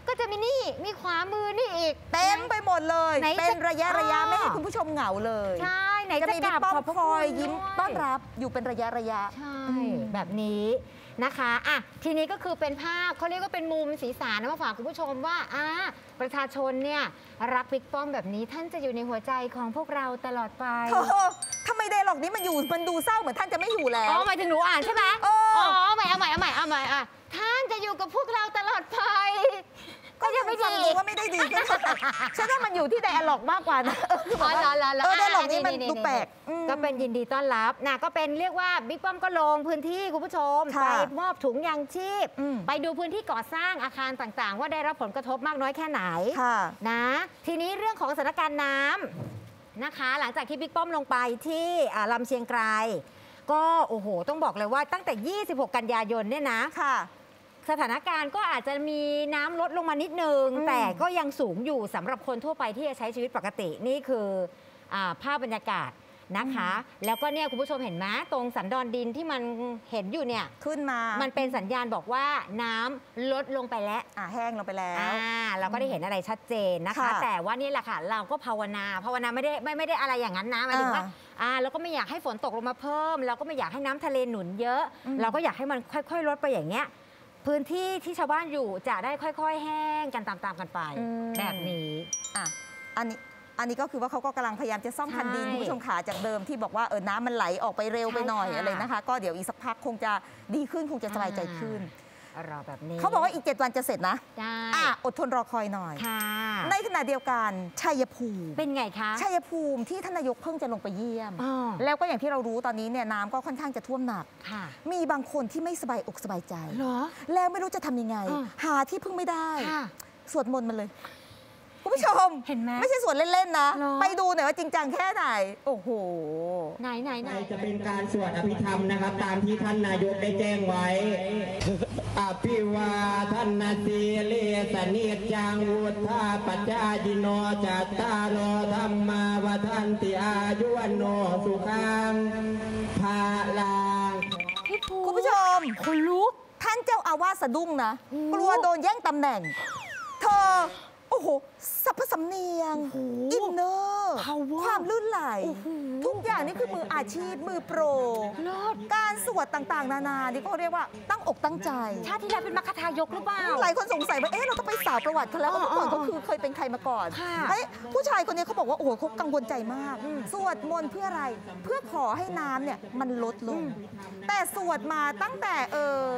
ก็จะมีนี่มีขวามือนี่อีกเต็มไปหมดเลยเป็นระยะระยะไม่ให้คุณผู้ชมเหงาเลยใช่ไหนจะมีบิ๊กป้อมคอยยิ้มต้อนรับอยู่เป็นระยะระยะใช่แบบนี้นะคะอ่ะทีนี้ก็คือเป็นภาพเขาเรียกว่าเป็นมุมสีสันมาฝากคุณผู้ชมว่าอ่าประชาชนเนี่ยรักบิ๊กป้อมแบบนี้ท่านจะอยู่ในหัวใจของพวกเราตลอดไปทำไมไดร็อกนี้มันอยู่มันดูเศร้าเหมือนท่านจะไม่อยู่แล้วอ๋อหมายถึงหนูอ่านใช่ไหมอ๋อเอาใหม่เอาใหม่เอาใหม่เอาใหม่อ่ะท่านจะอยู่กับพวกเราตลอดไปก็ยังไม่ดีว่าไม่ได้ดีฉันว่ามันอยู่ที่ไดอะล็อกมากกว่านะอ๋อแล้วแล้วไดอะล็อกนี้มันดูแปลกก็เป็นยินดีต้อนรับนะก็เป็นเรียกว่าบิ๊กป้อมก็ลงพื้นที่คุณผู้ชมไปมอบถุงยางชีพไปดูพื้นที่ก่อสร้างอาคารต่างๆว่าได้รับผลกระทบมากน้อยแค่ไหนนะทีนี้เรื่องของสถานการณ์น้ำนะคะหลังจากที่บิ๊กป้อมลงไปที่ลำเชียงไกรก็โอ้โหต้องบอกเลยว่าตั้งแต่ยี่สิบหกกันยายนเนี่ยนะสถานการณ์ก็อาจจะมีน้ำลดลงมานิดนึงแต่ก็ยังสูงอยู่สำหรับคนทั่วไปที่จะใช้ชีวิตปกตินี่คือภาพบรรยากาศนะคะแล้วก็เนี่ยคุณผู้ชมเห็นไหมตรงสันดอนดินที่มันเห็นอยู่เนี่ยขึ้นมามันเป็นสัญญาณบอกว่าน้ำลดลงไปแล้วอ่าแห้งลงไปแล้วอ่าเราก็ได้เห็นอะไรชัดเจนนะคะแต่ว่านี่แหละค่ะเราก็ภาวนาภาวนาไม่ได้ไม่ไม่ได้อะไรอย่างนั้นนะหมายถึงว่าอ่าเราก็ไม่อยากให้ฝนตกลงมาเพิ่มเราก็ไม่อยากให้น้ำทะเลหนุนเยอะเราก็อยากให้มันค่อยๆลดไปอย่างเงี้ยพื้นที่ที่ชาวบ้านอยู่จะได้ค่อยๆแห้งกันตามๆกันไปแบบนี้อ่ะอันนี้อันนี้ก็คือว่าเขาก็กำลังพยายามจะซ่อมคันดินคุณผู้ชมขาจากเดิมที่บอกว่าเออน้ำมันไหลออกไปเร็วไปหน่อยอะไรนะคะก็เดี๋ยวอีกสักพักคงจะดีขึ้นคงจะสบายใจขึ้นรอแบบนี้เขาบอกว่าอีกเจ็ดวันจะเสร็จนะอ่ะอดทนรอคอยหน่อยในขณะเดียวกันชัยภูมิเป็นไงคะชัยภูมิที่ท่านนายกเพิ่งจะลงไปเยี่ยมแล้วก็อย่างที่เรารู้ตอนนี้เนี่ยน้ำก็ค่อนข้างจะท่วมหนักมีบางคนที่ไม่สบายอกสบายใจแล้วไม่รู้จะทำยังไงหาที่พึ่งไม่ได้สวดมนต์มันเลยคุณผู้ชมเห็นไหมไม่ใช่สวดเล่นๆนะไปดูหน่อยว่าจริงจังแค่ไหนโอ้โหไหนไหนไหนจะเป็นการสวดอภิธรรมนะครับตามที่ท่านนายกได้แจ้งไว้อภิวาท่านนาทีเลสนิจังวุฒาปัจจายิโนจัตตาโนธรรมาวทันติอายุวันโนสุขังภาลังคุณผู้ชมคนลุกท่านเจ้าอาวาสสะดุ้งนะกลัวโดนแย่งตำแหน่งเธอโอ้โหสัพพสำเนียงอินเนอร์ความลื่นไหลทุกอย่างนี่คือมืออาชีพมือโปรการสวดต่างๆนานานี่ก็เรียกว่าตั้งอกตั้งใจชาติที่แล้วเป็นมรรคทายกหรือเปล่าหลายคนสงสัยว่าเอ๊ะเราต้องไปสาวประวัติเขาแล้วว่าเมื่อก่อนเขาคือเคยเป็นใครมาก่อนเฮ้ยผู้ชายคนนี้เขาบอกว่าโอ้โหเขากังวลใจมากสวดมนต์เพื่ออะไรเพื่อขอให้น้ำเนี่ยมันลดลงแต่สวดมาตั้งแต่เออ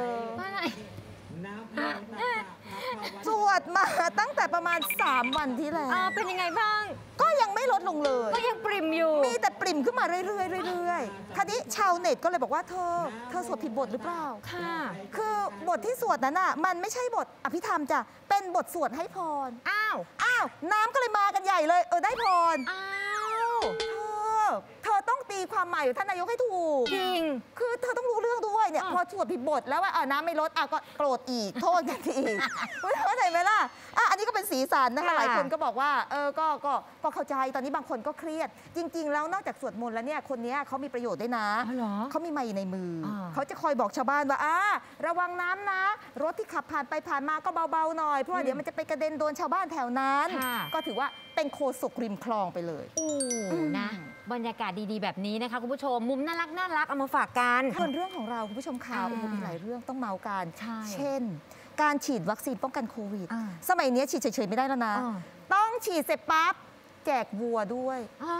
สวดมาตั้งแต่ประมาณสามวันที่แล้วเป็นยังไงบ้างก็ยังไม่ลดลงเลยก็ยังปริ่มอยู่มีแต่ปริ่มขึ้นมาเรื่อยๆเรื่อยๆคราวนี้ชาวเน็ตก็เลยบอกว่าเธอเธอสวดผิดบทหรือเปล่าค่ะคือบทที่สวดนั้นน่ะมันไม่ใช่บทอภิธรรมจ้ะเป็นบทสวดให้พรอ้าวอ้าวน้ำก็เลยมากันใหญ่เลยเออได้พรอ้าวเธอต้องตีความหมายท่านนายกให้ถูกจริงคือเธอต้องรู้เรื่องด้วยเนี่ยพอสวดผิดบทแล้วว่าน้ำไม่ลดอ่ะก็โกรธอีกโทษกันอีกเข้าใจไหมล่ะอ่ะอันนี้ก็เป็นสีสันนะคะหลายคนก็บอกว่าเออก็ก็ก็เข้าใจตอนนี้บางคนก็เครียดจริงๆแล้วนอกจากสวดมนต์แล้วเนี่ยคนนี้เขามีประโยชน์ด้วยนะเขามีไมค์ในมือเขาจะคอยบอกชาวบ้านว่าอ่าระวังน้ำนะรถที่ขับผ่านไปผ่านมาก็เบาๆหน่อยเพราะเดี๋ยวมันจะไปกระเด็นโดนชาวบ้านแถวนั้นก็ถือว่าเป็นโฆษกริมคลองไปเลยโอ้นะบรรยากาศดีๆแบบนี้นะคะคุณผู้ชมมุมน่ารักน่ารักเอามาฝากกันส่วนเรื่องของเราคุณผู้ชมข่าวโอ้โหมีหลายเรื่องต้องเมากันเช่นการฉีดวัคซีนป้องกันโควิดสมัยนี้ฉีดเฉยๆไม่ได้แล้วนะต้องฉีดเสร็จปั๊บแจกวัวด้วย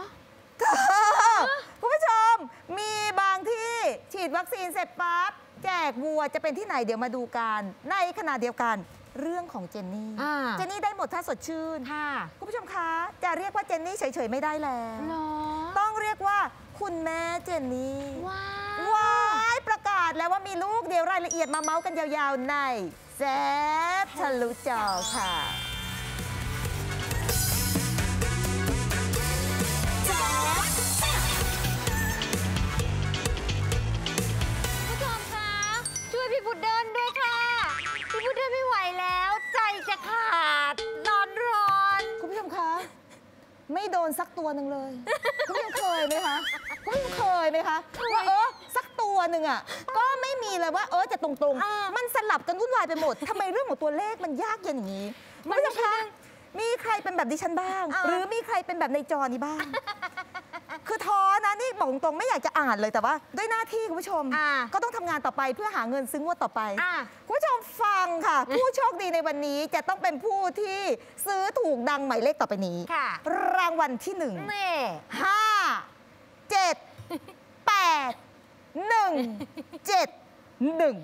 คุณผู้ชมมีบางที่ฉีดวัคซีนเสร็จปั๊บแจกวัวจะเป็นที่ไหนเดี๋ยวมาดูกันในขณะเดียวกันเรื่องของเจนนี่เจนนี่ได้หมดถ้าสดชื่นคุณผู้ชมคะจะเรียกว่าเจนนี่เฉยๆไม่ได้แล้วต้องเรียกว่าคุณแม่เจนนี่ว้ายประกาศแล้วว่ามีลูกเดี๋ยวรายละเอียดมาเมาส์กันยาวๆในแซ่บทะลุจอค่ะผู้ชมคะช่วยพี่พุดเดิ้ลด้วยค่ะพี่พุดเดิ้ลไม่ไหวแล้วใจจะขาดร้อนร้อนคุณผู้ชมคะไม่โดนสักตัวหนึ่งเลยคุณผู้ชมเคยไหมคะคุณผู้ชมเคยไหมคะว่าเออสักตัวตัวหนึ่งอ่ะก็ไม่มีเลยว่าเออจะตรงๆมันสลับกันวุ่นวายไปหมดทำไมเรื่องของตัวเลขมันยากเย็นอย่างนี้ไม่ใช่คะมีใครเป็นแบบดิฉันบ้างหรือมีใครเป็นแบบในจอนี้บ้างคือท้อนะนี่บอกตรงไม่อยากจะอ่านเลยแต่ว่าด้วยหน้าที่คุณผู้ชมก็ต้องทำงานต่อไปเพื่อหาเงินซื้องวดต่อไปคุณผู้ชมฟังค่ะผู้โชคดีในวันนี้จะต้องเป็นผู้ที่ซื้อถูกดังหมายเลขต่อไปนี้รางวัลที่หนึ่งห้าเจ็ดแปดหนึ่งเจ็ดหนึ่ง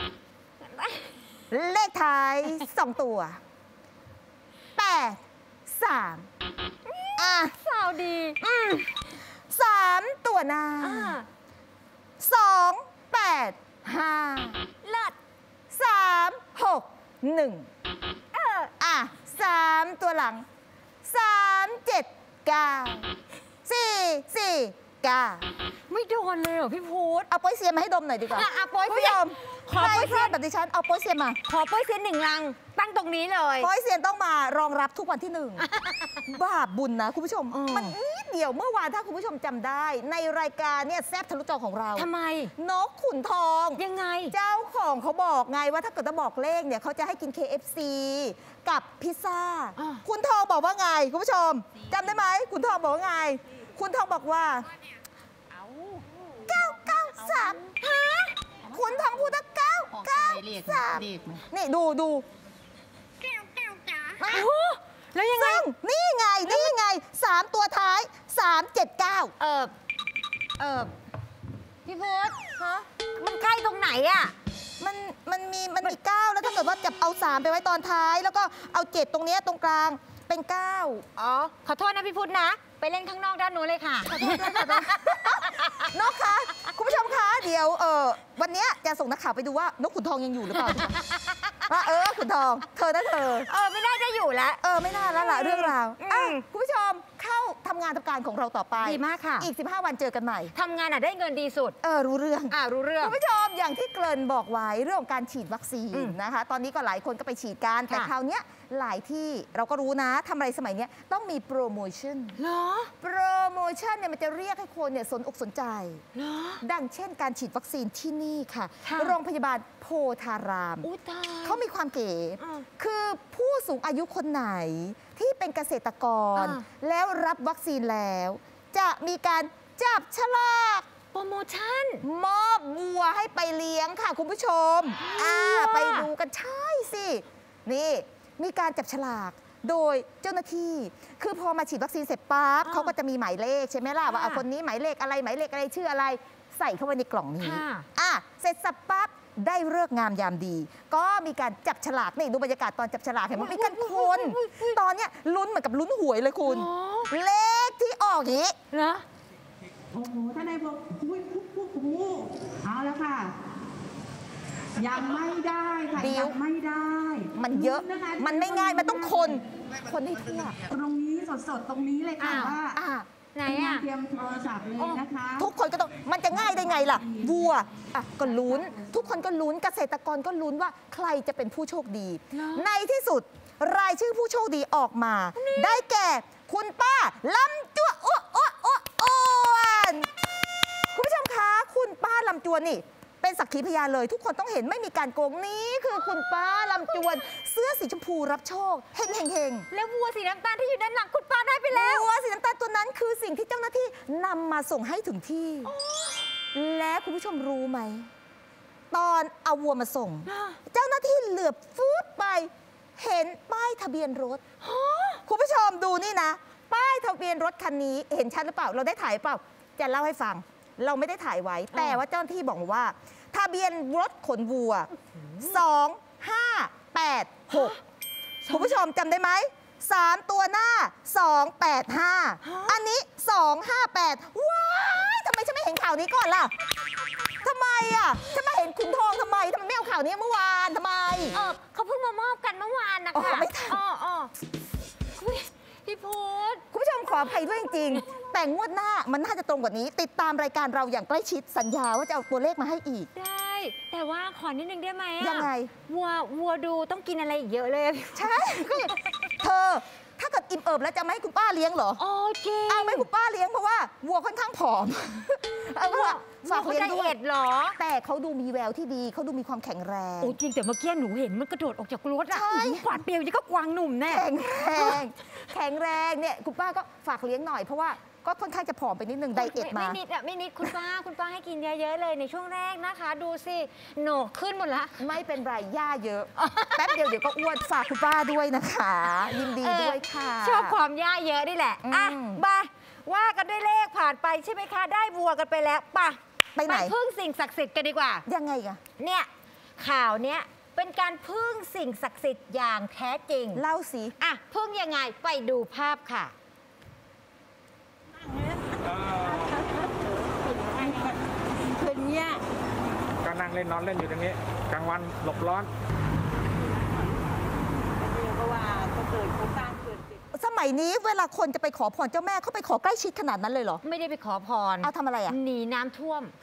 เลขท้ายสองตัวแปดสามอ่ะสาวดีสามตัวหน้าสองแปดห้าเลิศสามหกหนึ่งเอออ่ะสามตัวหลังสามเจ็ดเก้าสี่สี่เก้าไม่โดนเลยเหรอพี่พูดเอาโป๊ยเซียนมาให้ดมหน่อยดีกว่าเอาโป๊ยเซียนขอโป๊ยเซียนแบบดิฉันเอาโป๊ยเซียนมาขอโป๊ยเซียนหนึ่งลังตั้งตรงนี้เลยโป๊ยเซียนต้องมารองรับทุกวันที่หนึ่งบาปบุญนะคุณผู้ชมมันนิดเดียวเมื่อวานถ้าคุณผู้ชมจำได้ในรายการเนี่ยแซ่บทะลุจอของเราทำไมนกขุนทองยังไงเจ้าของเขาบอกไงว่าถ้าเกิดจะบอกเลขเนี่ยเขาจะให้กิน เค เอฟ ซี กับพิซซ่าขุนทองบอกว่าไงคุณผู้ชมจำได้ไหมขุนทองบอกว่าไงขุนทองบอกว่าเก้าเก้าสามฮะคุณทองพูดว่าเก้าเก้าสามนี่ดูดูเก้าเก้าจ๋าแล้วยังไงนี่ไงนี่ไงสามตัวท้ายสามเจ็ดเก้าเออเออพี่พุทธฮะมันใกล้ตรงไหนอ่ะมันมันมีมันมีเก้าแล้วถ้าเกิดว่าจะเอาสามไปไว้ตอนท้ายแล้วก็เอาเจ็ดตรงนี้ตรงกลางเป็นเก้าอ๋อขอโทษนะพี่พุทธนะไปเล่นข้างนอกด้านนู้นเลยค่ะขอโทษด้วยค่ะนกคะคุณผู้ชมคะเดี๋ยวเออวันนี้จะส่งนักข่าวไปดูว่านกขุนทองยังอยู่หรือเปล่าว่าเออขุนทองเธอนะเธอเออไม่น่าจะอยู่แล้วเออไม่น่าแล้วล่ะเรื่องราวคุณผู้ชมเข้าทำงานทำการของเราต่อไปดีมากค่ะอีกสิบห้าวันเจอกันใหม่ทำงานอ่ะได้เงินดีสุดเออรู้เรื่องอ่ารู้เรื่องคุณผู้ชมอย่างที่เกริ่นบอกไว้เรื่องของการฉีดวัคซีนนะคะตอนนี้ก็หลายคนก็ไปฉีดกันแต่คราวนี้หลายที่เราก็รู้นะทำอะไรสมัยนี้ต้องมีโปรโมชั่นเหรอโปรโมชั่นเนี่ยมันจะเรียกให้คนเนี่ยสนอกสนใจเหรอดังเช่นการฉีดวัคซีนที่นี่ค่ะโรงพยาบาลโพธารามเขามีความเก๋คือผู้สูงอายุคนไหนที่เป็นเกษตรกรแล้วรับวัคซีนแล้วจะมีการจับฉลากโปรโมชั่นมอบวัวให้ไปเลี้ยงค่ะคุณผู้ชมอ่าไปดูกันใช่สินี่มีการจับฉลากโดยเจ้าหน้าที่คือพอมาฉีดวัคซีนเสร็จปั๊บเขาก็จะมีหมายเลขใช่ไหมล่ะว่าเอาคนนี้หมายเลขอะไรหมายเลขอะไรชื่ออะไรใส่เข้าไปในกล่องนี้อ่ะเสร็จสับปั๊บได้เลิกงามยามดีก็มีการจับฉลากนี่ดูบรรยากาศตอนจับฉลากเห็นไหมมีการคนตอนเนี้ยลุ้นเหมือนกับลุ้นหวยเลยคุณเลขที่ออกอย่างนี้นะโอ้โหท่านนายบอกอุ้ยปุ๊บปุ๊บโอ้โหเอาแล้วค่ะยังไม่ได้ค่ะยังไม่ได้มันเยอะมันไม่ง่ายมันต้องคนคนให้ทั่วตรงนี้สดๆตรงนี้เลยค่ะว่าไหนอ่ะเตรียมโทรศัพท์เลยนะคะทุกคนก็ต้องมันจะง่ายได้ไงล่ะวัวอ่ะก็ลุ้นทุกคนก็ลุ้นเกษตรกรก็ลุ้นว่าใครจะเป็นผู้โชคดีในที่สุดรายชื่อผู้โชคดีออกมาได้แก่คุณป้าลำจวนอ้วนอ้วนอ้วนคุณผู้ชมคะคุณป้าลำจวนนี่เป็นสักขีพยานเลยทุกคนต้องเห็นไม่มีการโกงนี้คือคุณป้าลำจวนเสื้อสีชมพูรับโชคเฮงเฮงเฮงแล้ววัวสีน้ำตาลที่อยู่ด้านหลังคุณป้าได้ไปแล้ววัวสีน้ำตาลตัวนั้นคือสิ่งที่เจ้าหน้าที่นำมาส่งให้ถึงที่และคุณผู้ชมรู้ไหมตอนเอาวัวมาส่งเจ้าหน้าที่เหลือบฟูดไปเห็นป้ายทะเบียนรถคุณผู้ชมดูนี่นะป้ายทะเบียนรถคันนี้เห็นชัดหรือเปล่าเราได้ถ่ายเปล่าจะเล่าให้ฟังเราไม่ได้ถ่ายไว้แต่ว่าเจ้าหน้าที่บอกว่าทะเบียนรถขนวัวสองห้าแปดหกคุณผู้ชมจำได้ไหมสามตัวหน้าสองแปดห้าอันนี้สองห้าแปดว้ายทำไมฉันไม่เห็นข่าวนี้ก่อนล่ะทำไมอ่ะฉันมาเห็นขุนทองทำไมทำไมไม่เอาข่าวนี้เมื่อวานทำไมเออเขาเพิ่งมามอบกันเมื่อวานนะคะไม่ทันอ๋ออ๋อพี่พุทธคุณผู้ชมขออภัยด้วยจริงๆแต่งวดหน้ามันน่าจะตรงกว่านี้ติดตามรายการเราอย่างใกล้ชิดสัญญาว่าจะเอาตัวเลขมาให้อีกได้แต่ว่าขอนิดนึงได้ไหมยังไงวัววัวดูต้องกินอะไรอีกเยอะเลยใช่เธอถ้าเกิดอิ่มเอิบแล้วจะไม่ให้คุณป้าเลี้ยงเหรออ๋อจริงเอาไม่คุณป้าเลี้ยงเพราะว่าวัวค่อนข้างผอมเอาว่าฝากเลี้ยงด้วยเหรอแต่เขาดูมีแววที่ดีเขาดูมีความแข็งแรงโอ้จริงแต่เมื่อกี้หนูเห็นมันกระโดดออกจากรถอะกวาดเปรียวยังก็กวางหนุ่มแน่แข็งแรงแข็งแรงเนี่ยคุณป้าก็ฝากเลี้ยงหน่อยเพราะว่าก็ค่อนข้างจะผอมไปนิดนึงไดเอทมาไม่นิดอะไม่นิดคุณป้าคุณป้าให้กินเยอะๆเลยในช่วงแรกนะคะดูสิโหนกขึ้นหมดละไม่เป็นไรย่าเยอะแป๊บเดียวเดี๋ยวก็อ้วนฝากคุณป้าด้วยนะคะยินดีด้วยค่ะชอบความย่าเยอะนี่แหละอ่ะมาว่ากันด้วยเลขผ่านไปใช่ไหมคะได้วัวกันไปแล้วป่ะไปไหนไปพึ่งสิ่งศักดิ์สิทธิ์กันดีกว่ายังไงอะเนี่ยข่าวเนี้ยเป็นการพึ่งสิ่งศักดิ์สิทธิ์อย่างแท้จริงเล่าสิอ่ะพึ่งยังไงไปดูภาพค่ะคืนนี้ก็นั่งเล่นนอนเล่นอยู่ตรงนี้กลางวันหลบร้อนเพราะว่าเขาเกิดเขาสร้างเกิดสมัยนี้เวลาคนจะไปขอพรเจ้าแม่เขาไปขอใกล้ชิดขนาดนั้นเลยเหรอไม่ได้ไปขอพรเอาทำอะไรอ่ะหนีน้ำท่วม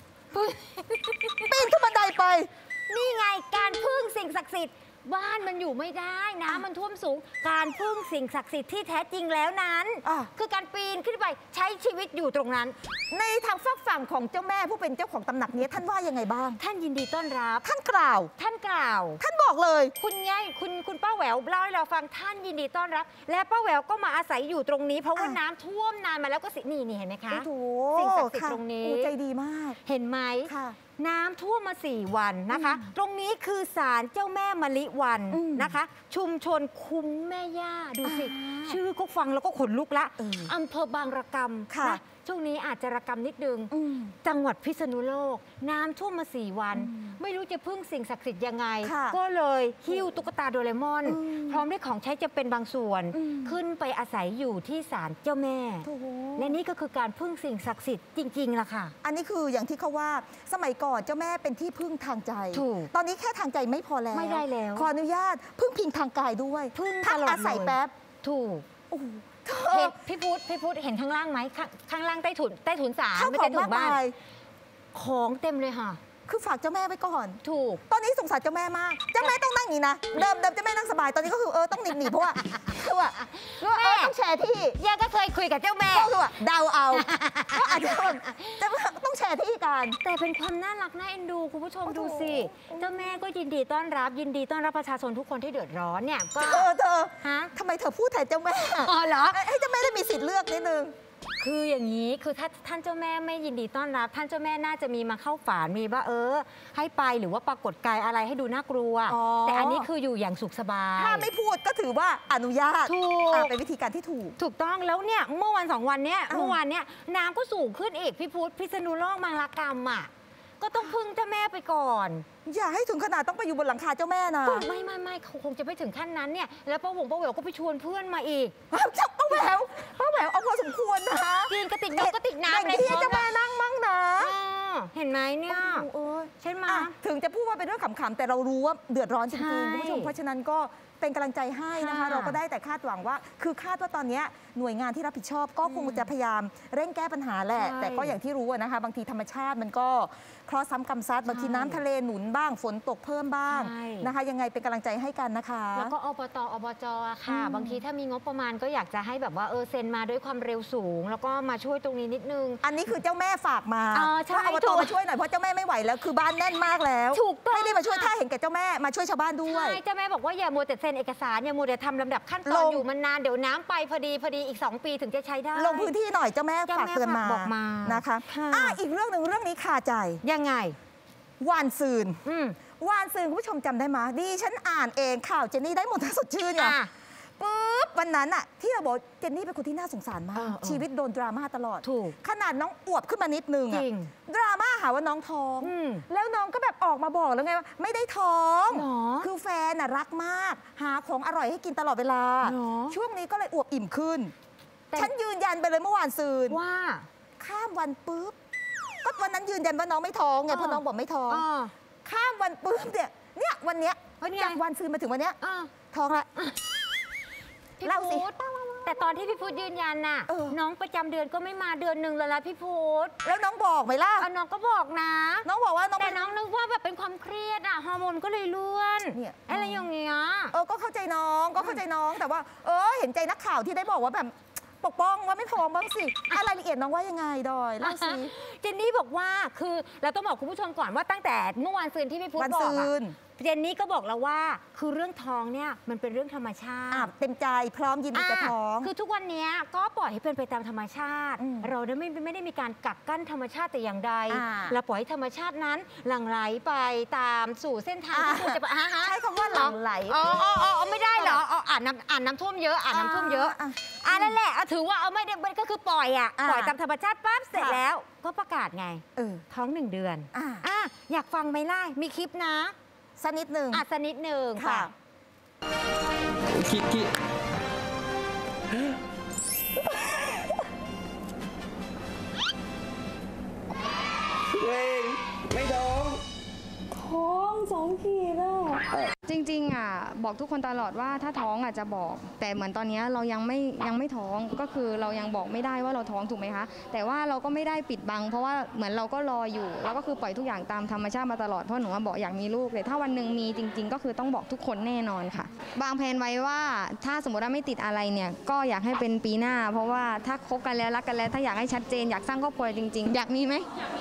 ปีนขึ้นบันไดไปนี่ไงการพึ่งสิ่งศักดิ์สิทธิ์บ้านมันอยู่ไม่ได้น้ำมันท่วมสูงการพึ่งสิ่งศักดิ์สิทธิ์ที่แท้จริงแล้วนั้นคือการปีนขึ้นไปใช้ชีวิตอยู่ตรงนั้นในทางฝากฝั่งของเจ้าแม่ผู้เป็นเจ้าของตำหนักนี้ท่านว่ายังไงบ้างท่านยินดีต้อนรับท่านกล่าวท่านกล่าวท่านบอกเลยคุณยายคุณคุณป้าแหววเล่าให้เราฟังท่านยินดีต้อนรับและป้าแหววก็มาอาศัยอยู่ตรงนี้เพราะว่าน้ำท่วมนานมาแล้วก็สินี่นี่เห็นไหมคะสิ่งศักดิ์สิทธิ์ตรงนี้ใจดีมากเห็นไหมน้ำท่วมมาสี่วันนะคะตรงนี้คือศาลเจ้าแม่มะลิวันนะคะชุมชนคุ้มแม่ย่าดูสิชื่อก็ฟังแล้วก็ขนลุกละอำเภอบางระกำค่ะช่วงนี้อาจจะระกำนิดนึงจังหวัดพิษณุโลกน้ำท่วมมาสี่วันไม่รู้จะพึ่งสิ่งศักดิ์สิทธิ์ยังไงก็เลยหิ้วตุ๊กตาโดเรมอนพร้อมด้วยของใช้จะเป็นบางส่วนขึ้นไปอาศัยอยู่ที่ศาลเจ้าแม่และนี่ก็คือการพึ่งสิ่งศักดิ์สิทธิ์จริงๆล่ะค่ะอันนี้คืออย่างที่เขาว่าสมัยก่อนเจ้าแม่เป็นที่พึ่งทางใจตอนนี้แค่ทางใจไม่พอแล้วไม่ได้แล้วขออนุญาตพึ่งพิงทางกายด้วยพึ่งพักอาศัยแป๊บถูกเห็นพี่พุทธพี่พุทธเห็นข้างล่างไหมข้างล่างใต้ถุนใต้ถุนศาลไม่ใต้ถุนบ้านของเต็มเลยค่ะคือฝากเจ้าแม่ไว้ก่อนถูกตอนนี้สงสารเจ้าแม่มากเจ้าแม่ต้องนั่งอย่างนี้นะเดิมเดิมเจ้าแม่นั่งสบายตอนนี้ก็คือเออต้องหนีบหนีเพราะว่าคือว่าเออต้องแชร์ที่ย่าก็เคยคุยกับเจ้าแม่ก็คือว่าเดาเอาก็อาจจะต้องแชร์ที่กันแต่เป็นความน่ารักน่าเอ็นดูคุณผู้ชมดูสิเจ้าแม่ก็ยินดีต้อนรับยินดีต้อนรับประชาชนทุกคนที่เดือดร้อนเนี่ยก็เธอเธอทำไมเธอพูดแทนเจ้าแม่อ๋อเหรอให้เจ้าแม่ได้มีสิทธิ์เลือกนิดนึงคืออย่างนี้คือถ้าท่านเจ้าแม่ไม่ยินดีต้อนรับท่านเจ้าแม่น่าจะมีมาเข้าฝันมีว่าเออให้ไปหรือว่าปรากฏกายอะไรให้ดูน่ากลัวแต่อันนี้คืออยู่อย่างสุขสบายถ้าไม่พูดก็ถือว่าอนุญาตถูกเป็นวิธีการที่ถูกถูกต้องแล้วเนี่ยเมื่อวันสองวันเนี้ยเมื่อวานเนี้ยน้ำก็สูงขึ้นอีกพี่พุทธพิษณุโลกบางระกำอ่ะก็ต้องพึ่งเจ้าแม่ไปก่อนอย่าให้ถึงขนาดต้องไปอยู่บนหลังคาเจ้าแม่นะไม่ไม่ไม่คงจะไม่ถึงขั้นนั้นเนี่ยแล้วป้าหวงป้าแหววก็ไปชวนเพื่อนมาอีกจับป้าแหววป้าแหววเอาพอสมควรนะกินกระติกน้ำกระติกน้ำอะไรที่เจ้าแม่นั่งมั่งนะเห็นไหมเนี่ยใช่ไหมถึงจะพูดว่าเป็นเรื่องขำๆแต่เรารู้ว่าเดือดร้อนจริงๆคุณผู้ชมเพราะฉะนั้นก็เป็นกำลังใจให้นะคะเราก็ได้แต่คาดหวังว่าคือคาดว่าตอนนี้หน่วยงานที่รับผิดชอบก็คงจะพยายามเร่งแก้ปัญหาแหละแต่ก็อย่างที่รู้นะคะบางทีธรรมชาติมันก็เคราะห์ซ้ำกรรมซัดบางทีน้ำทะเลหนุนบ้างฝนตกเพิ่มบ้างนะคะยังไงเป็นกำลังใจให้กันนะคะแล้วก็อบตอบจค่ะบางทีถ้ามีงบประมาณก็อยากจะให้แบบว่าเออเซ็นมาด้วยความเร็วสูงแล้วก็มาช่วยตรงนี้นิดนึงอันนี้คือเจ้าแม่ฝากมาถ้าอบตมาช่วยหน่อยเพราะเจ้าแม่ไม่ไหวแล้วคือบ้านแน่นมากแล้วให้ได้มาช่วยถ้าเห็นแก่เจ้าแม่มาช่วยชาวบ้านด้วยใช่เจ้าแม่บอกว่าอย่ามัวแต่เซ็นเอกสารอย่ามัวแต่ทำลำดับขั้นตอนอยู่มันนานเดี๋ยวน้ำไปพอดีพอดีอีกสองปีถึงจะใช้ได้ลงพื้นที่หน่อยเจ้าแม่ฝากเตือนมาบอกมานะคะอ่ะอีกเรื่องหนึ่งเรื่องนี้คาใจยังไงวานซืนวานซืนคุณผู้ชมจำได้ไหมดิฉันอ่านเองข่าวเจนนี่ได้หมดทั้งสดชื่นเนี่ยปุ๊บวันนั้นอะที่เราบอกเจนนี่เป็นคนที่น่าสงสารมากชีวิตโดนดราม่าตลอดขนาดน้องอวบขึ้นมานิดนึงอะดราม่าหาว่าน้องท้องแล้วน้องก็แบบออกมาบอกแล้วไงว่าไม่ได้ท้องคือแฟนน่ะรักมากหาของอร่อยให้กินตลอดเวลาช่วงนี้ก็เลยอวบอิ่มขึ้นฉันยืนยันไปเลยเมื่อวานซืนว่าข้ามวันปุ๊บก็วันนั้นยืนยันว่าน้องไม่ท้องไงเพราะน้องบอกไม่ท้องข้ามวันปุ๊บเนี่ยเนี่ยวันเนี้ยจากวันซืนมาถึงวันเนี้ยท้องละเล่าสิแต่ตอนที่พี่พุธยืนยันน่ะน้องประจำเดือนก็ไม่มาเดือนหนึ่งแล้วนะพี่พุธแล้วน้องบอกไหมล่ะน้องก็บอกนะน้องบอกว่าน้องแต่น้องนึกว่าแบบเป็นความเครียดอะฮอร์โมนก็เลยล้วนเนี่ยอะไรอย่างเงี้ยเออก็เข้าใจน้องก็เข้าใจน้องแต่ว่าเออเห็นใจนักข่าวที่ได้บอกว่าแบบปกป้องว่าไม่ท้องบ้างสิรายละเอียดน้องว่ายังไงดอยเล่าสิเจนนี่บอกว่าคือเราต้องบอกคุณผู้ชมก่อนว่าตั้งแต่เมื่อวานซืนที่พี่พุธบอกอะเจนนี่ก็บอกแล้วว่าคือเรื่องท้องเนี่ยมันเป็นเรื่องธรรมชาติเต็มใจพร้อมยินดีจะท้องคือทุกวันนี้ก็ปล่อยให้เป็นไปตามธรรมชาติเราไม่ไม่ได้มีการกักกั้นธรรมชาติแต่อย่างใดเราปล่อยให้ธรรมชาตินั้นหลั่งไหลไปตามสู่เส้นทางที่ควรจะไปใช้คำว่าหลั่งไหลอ๋ออ๋อไม่ได้เหรออ่านน้ำอ่านน้ำท่วมเยอะอ่านน้ำท่วมเยอะอ่านั่นแหละถือว่าเอาไม่ได้ก็คือปล่อยอ่ะปล่อยตามธรรมชาติปั๊บเสร็จแล้วก็ประกาศไงท้องหนึ่งเดือนอ่ะอยากฟังไหมล่ะมีคลิปนะสักนิดหนึ่งอ่ะสักนิดหนึ่งค่ะคิดคิดเฮ้ยไม่ท้องท้องสองขีดแล้วจริงๆอ่ะบอกทุกคนตลอดว่าถ้าท้องอ่ะจะบอกแต่เหมือนตอนนี้เรายังไม่ยังไม่ท้องก็คือเรายังบอกไม่ได้ว่าเราท้องถูกไหมคะแต่ว่าเราก็ไม่ได้ปิดบังเพราะว่าเหมือนเราก็รออยู่เราก็คือปล่อยทุกอย่างตามธรรมชาติมาตลอดเพราะหนูบอกอยากมีลูกแต่ถ้าวันหนึ่งมีจริงๆก็คือต้องบอกทุกคนแน่นอนค่ะบางแผนไว้ว่าถ้าสมมติว่าไม่ติดอะไรเนี่ยก็อยากให้เป็นปีหน้าเพราะว่าถ้าคบกันแล้วรักกันแล้วถ้าอยากให้ชัดเจนอยากสร้างครอบครัวจริงๆอยากมีไหม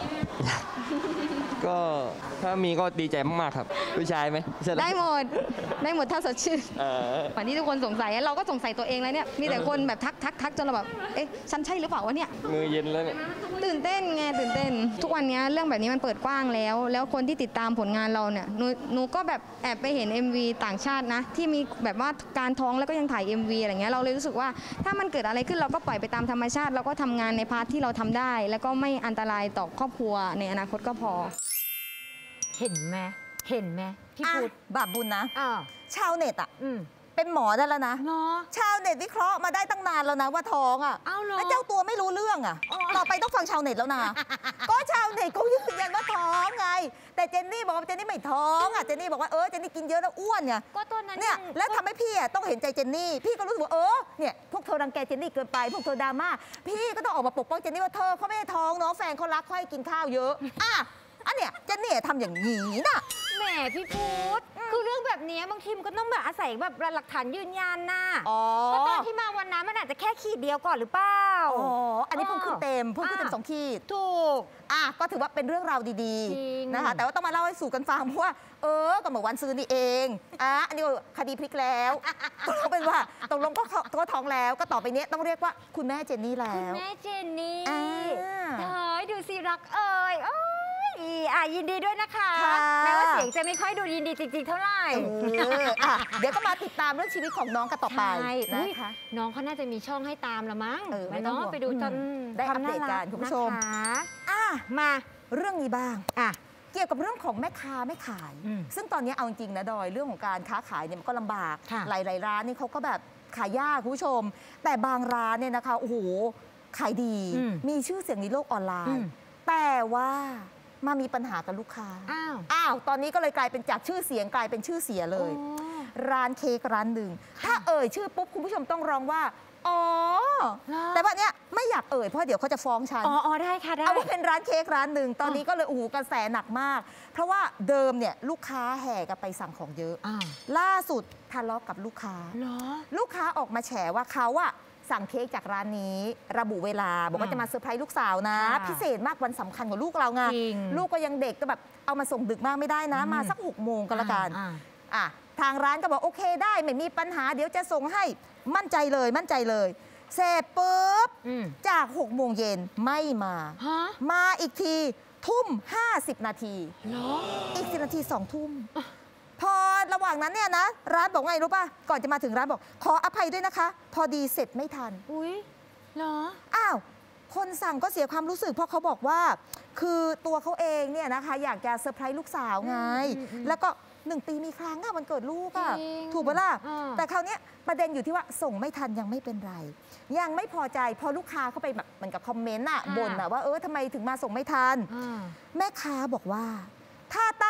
ก็ถ้ามีก็ดีใจมากๆครับผู้ชายไหมได้หมดได้หมดถ้าสดชื่นเหมือนที่ทุกคนสงสัยเราก็สงสัยตัวเองแล้วเนี่ยมีแต่คนแบบทักทักทักจนเราแบบเอ๊ะฉันใช่หรือเปล่าวะเนี่ยมือเย็นแล้วเนี่ยตื่นเต้นไงตื่นเต้นทุกวันนี้เรื่องแบบนี้มันเปิดกว้างแล้วแล้วคนที่ติดตามผลงานเราเนี่ยหนูหนูก็แบบแอบไปเห็น เอ็ม วี ต่างชาตินะที่มีแบบว่าการท้องแล้วก็ยังถ่าย เอ็ม วี อะไรเงี้ยเราเลยรู้สึกว่าถ้ามันเกิดอะไรขึ้นเราก็ปล่อยไปตามธรรมชาติเราก็ทำงานในพาร์ทที่เราทำได้แล้วก็ไม่อันตรายต่อครอบครัวในอนาคตก็พอเห็นไหมเห็นไหมพี่พูดบาปบุญนะชาวเน็ตอ่ะเป็นหมอได้แล้วนะชาวเน็ตวิเคราะห์มาได้ตั้งนานแล้วนะว่าท้องอ่ะแล้วเจ้าตัวไม่รู้เรื่องอ่ะต่อไปต้องฟังชาวเน็ตแล้วนะก็ชาวเน็ตเขายืนยันว่าท้องไงแต่เจนนี่บอกว่าเจนนี่ไม่ท้องอ่ะเจนนี่บอกว่าเออเจนนี่กินเยอะแล้วอ้วนไงก็ตอนนั้นเนี่ยแล้วทำให้พี่อ่ะต้องเห็นใจเจนนี่พี่ก็รู้สึกว่าเออเนี่ยพวกเธอรังแกเจนนี่เกินไปพวกเธอดราม่าพี่ก็ต้องออกมาปกป้องเจนนี่ว่าเธอเขาไม่ได้ท้องเนาะแฟนเขารักเขาให้กินข้าวเยอะอ่ะอันเนี้ยเจนนี่ทำอย่างนี้น่ะแหมพี่พูดคือเรื่องแบบนี้บางทีมันก็ต้องแบบอาศัยแบบหลักฐานยืนยันน่ะก็ตอนที่มาวันนั้นมันอาจจะแค่ขีดเดียวก่อนหรือเปล่าอ๋ออันนี้เพิ่งขึ้นเต็มเพิ่งขึ้นเต็มสองขีดถูกอ่ะก็ถือว่าเป็นเรื่องราวดีๆนะคะแต่ว่าต้องมาเล่าให้สู่กันฟังเพราะว่าเออก็เหมือนวันซื้อนี่เองอ่ะอันนี้คดีพลิกแล้วต้องเป็นว่าตกลงก็ก็ท้องแล้วก็ต่อไปนี้ต้องเรียกว่าคุณแม่เจนนี่แล้วคุณแม่เจนนี่เฮ้ยดูสิรักเอ่ยอ่ะยินดีด้วยนะคะแม้ว่าเสียงจะไม่ค่อยดูยินดีจริงๆเท่าไหร่เดี๋ยวก็มาติดตามเรื่องชีวิตของน้องกันต่อไปนะคะน้องเขาน่าจะมีช่องให้ตามละมั้งไปเนาะไปดูจนได้อัปเดตกันคุณผู้ชมอ่ะมาเรื่องนี้บ้างอ่ะเกี่ยวกับเรื่องของแม่ค้าแม่ขายซึ่งตอนนี้เอาจริงนะดอยเรื่องของการค้าขายเนี่ยมันก็ลำบากหลายๆร้านนี่เขาก็แบบขายยากคุณผู้ชมแต่บางร้านเนี่ยนะคะโอ้โหขายดีมีชื่อเสียงในโลกออนไลน์แต่ว่ามามีปัญหากับลูกค้าอ้าวอ้าวตอนนี้ก็เลยกลายเป็นจากชื่อเสียงกลายเป็นชื่อเสียเลยร้านเค้กร้านหนึ่งถ้าเอ่ยชื่อปุ๊บคุณผู้ชมต้องร้องว่าอ๋อแต่ว่าเนี้ยไม่อยากเอ่ยเพราะเดี๋ยวเขาจะฟ้องฉันอ๋อได้ค่ะได้เอาว่าเป็นร้านเค้กร้านหนึ่งตอนนี้ก็เลยโอ้โหกระแสหนักมากเพราะว่าเดิมเนี่ยลูกค้าแห่กันไปสั่งของเยอะล่าสุดทะเลาะกับลูกค้าลูกค้าออกมาแฉว่าเขาอะสั่งเค้กจากร้านนี้ระบุเวลาบอกว่าจะมาเซอร์ไพรส์ลูกสาวนะพิเศษมากวันสำคัญของลูกเราไงลูกก็ยังเด็กก็แบบเอามาส่งดึกมากไม่ได้นะมาสักหกโมงก็แล้วกันอ่ะทางร้านก็บอกโอเคได้ไม่มีปัญหาเดี๋ยวจะส่งให้มั่นใจเลยมั่นใจเลยเสร็จปุ๊บจากหกโมงเย็นไม่มามาอีกทีทุ่มห้าสิบนาทีอีกสิบนาทีสองทุ่มพอระหว่างนั้นเนี่ยนะร้านบอกไงรู้ป่ะก่อนจะมาถึงร้านบอกขออภัยด้วยนะคะพอดีเสร็จไม่ทันอุ้ยเหรออ้าวคนสั่งก็เสียความรู้สึกเพราะเขาบอกว่าคือตัวเขาเองเนี่ยนะคะอยากจะเซอร์ไพรส์ลูกสาวไงแล้วก็หนึ่งปีมีครั้งอะวันเกิดลูกอะถูกปะล่ะแต่คราวนี้ประเด็นอยู่ที่ว่าส่งไม่ทันยังไม่เป็นไรยังไม่พอใจพอลูกค้าเข้าไปแบบเหมือนกับคอมเมนต์อะบ่นอะว่าเออทำไมถึงมาส่งไม่ทันแม่ค้าบอกว่าถ้าตั้ง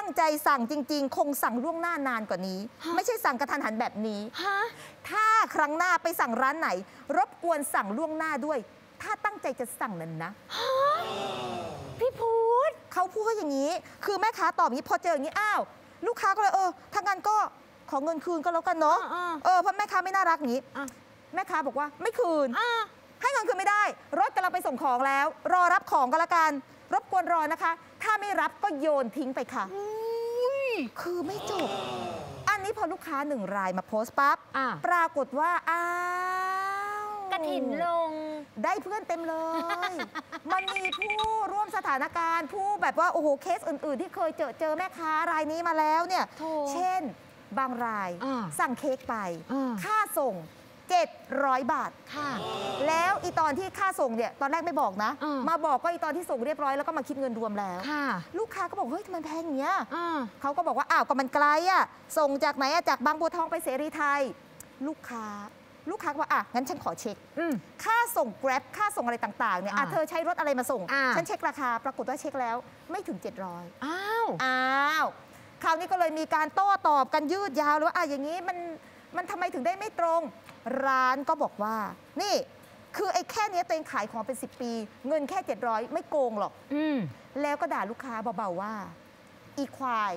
งใจสั่งจริงๆคงสั่งล่วงหน้านานกว่านี้ไม่ใช่สั่งกระทันหันแบบนี้ถ้าครั้งหน้าไปสั่งร้านไหนรบกวนสั่งล่วงหน้าด้วยถ้าตั้งใจจะสั่งนั้นนะพี่พูดเขาพูดว่าอย่างนี้คือแม่ค้าตอบอย่างนี้พอเจออย่างนี้อ้าวลูกค้าก็เลยเออถ้างั้นก็ขอเงินคืนก็แล้วกันเนาะเออเพราะแม่ค้าไม่น่ารักนี้แม่ค้าบอกว่าไม่คืนให้เงินคืนไม่ได้รถกำลังไปส่งของแล้วรอรับของก็แล้วกันรบกวนรอนะคะถ้าไม่รับก็โยนทิ้งไปค่ะคือไม่จบอันนี้พอลูกค้าหนึ่งรายมาโพสต์ปั๊บปรากฏว่าอ้าวกระถิ่นลงได้เพื่อนเต็มเลยมันมีผู้ร่วมสถานการณ์ผู้แบบว่าโอ้โหเคสอื่นๆที่เคยเจอเจอแม่ค้ารายนี้มาแล้วเนี่ยเช่นบางรายสั่งเค้กไปค่าส่งเจ็ดร้อยบาทค่ะแล้วอีตอนที่ค่าส่งเนี่ยตอนแรกไม่บอกนะมาบอกก็อีตอนที่ส่งเรียบร้อยแล้วก็มาคิดเงินรวมแล้วลูกค้าก็บอกเฮ้ยทำไมแพงอย่างเงี้ยเขาก็บอกว่าอ้าวก็มันไกลอ่ะส่งจากไหนอะจากบางบัวทองไปเสรีไทยลูกค้าลูกค้าว่าอ่ะงั้นฉันขอเช็คค่าส่ง Grab ค่าส่งอะไรต่างๆเนี่ยอ่ะเธอใช้รถอะไรมาส่งฉันเช็คราคาปรากฏว่าเช็คแล้วไม่ถึงเจ็ดร้อยอ้าวอ้าวคราวนี้ก็เลยมีการโต้ตอบกันยืดยาวเลยว่าอ่ะอย่างนี้มันมันทำไมถึงได้ไม่ตรงร้านก็บอกว่านี่คือไอ้แค่นี้ตัวเองขายของเป็นสิบปีเงินแค่เจ็ดร้อยไม่โกงหรอกอืมแล้วก็ด่าลูกค้าเบาๆว่าอีควาย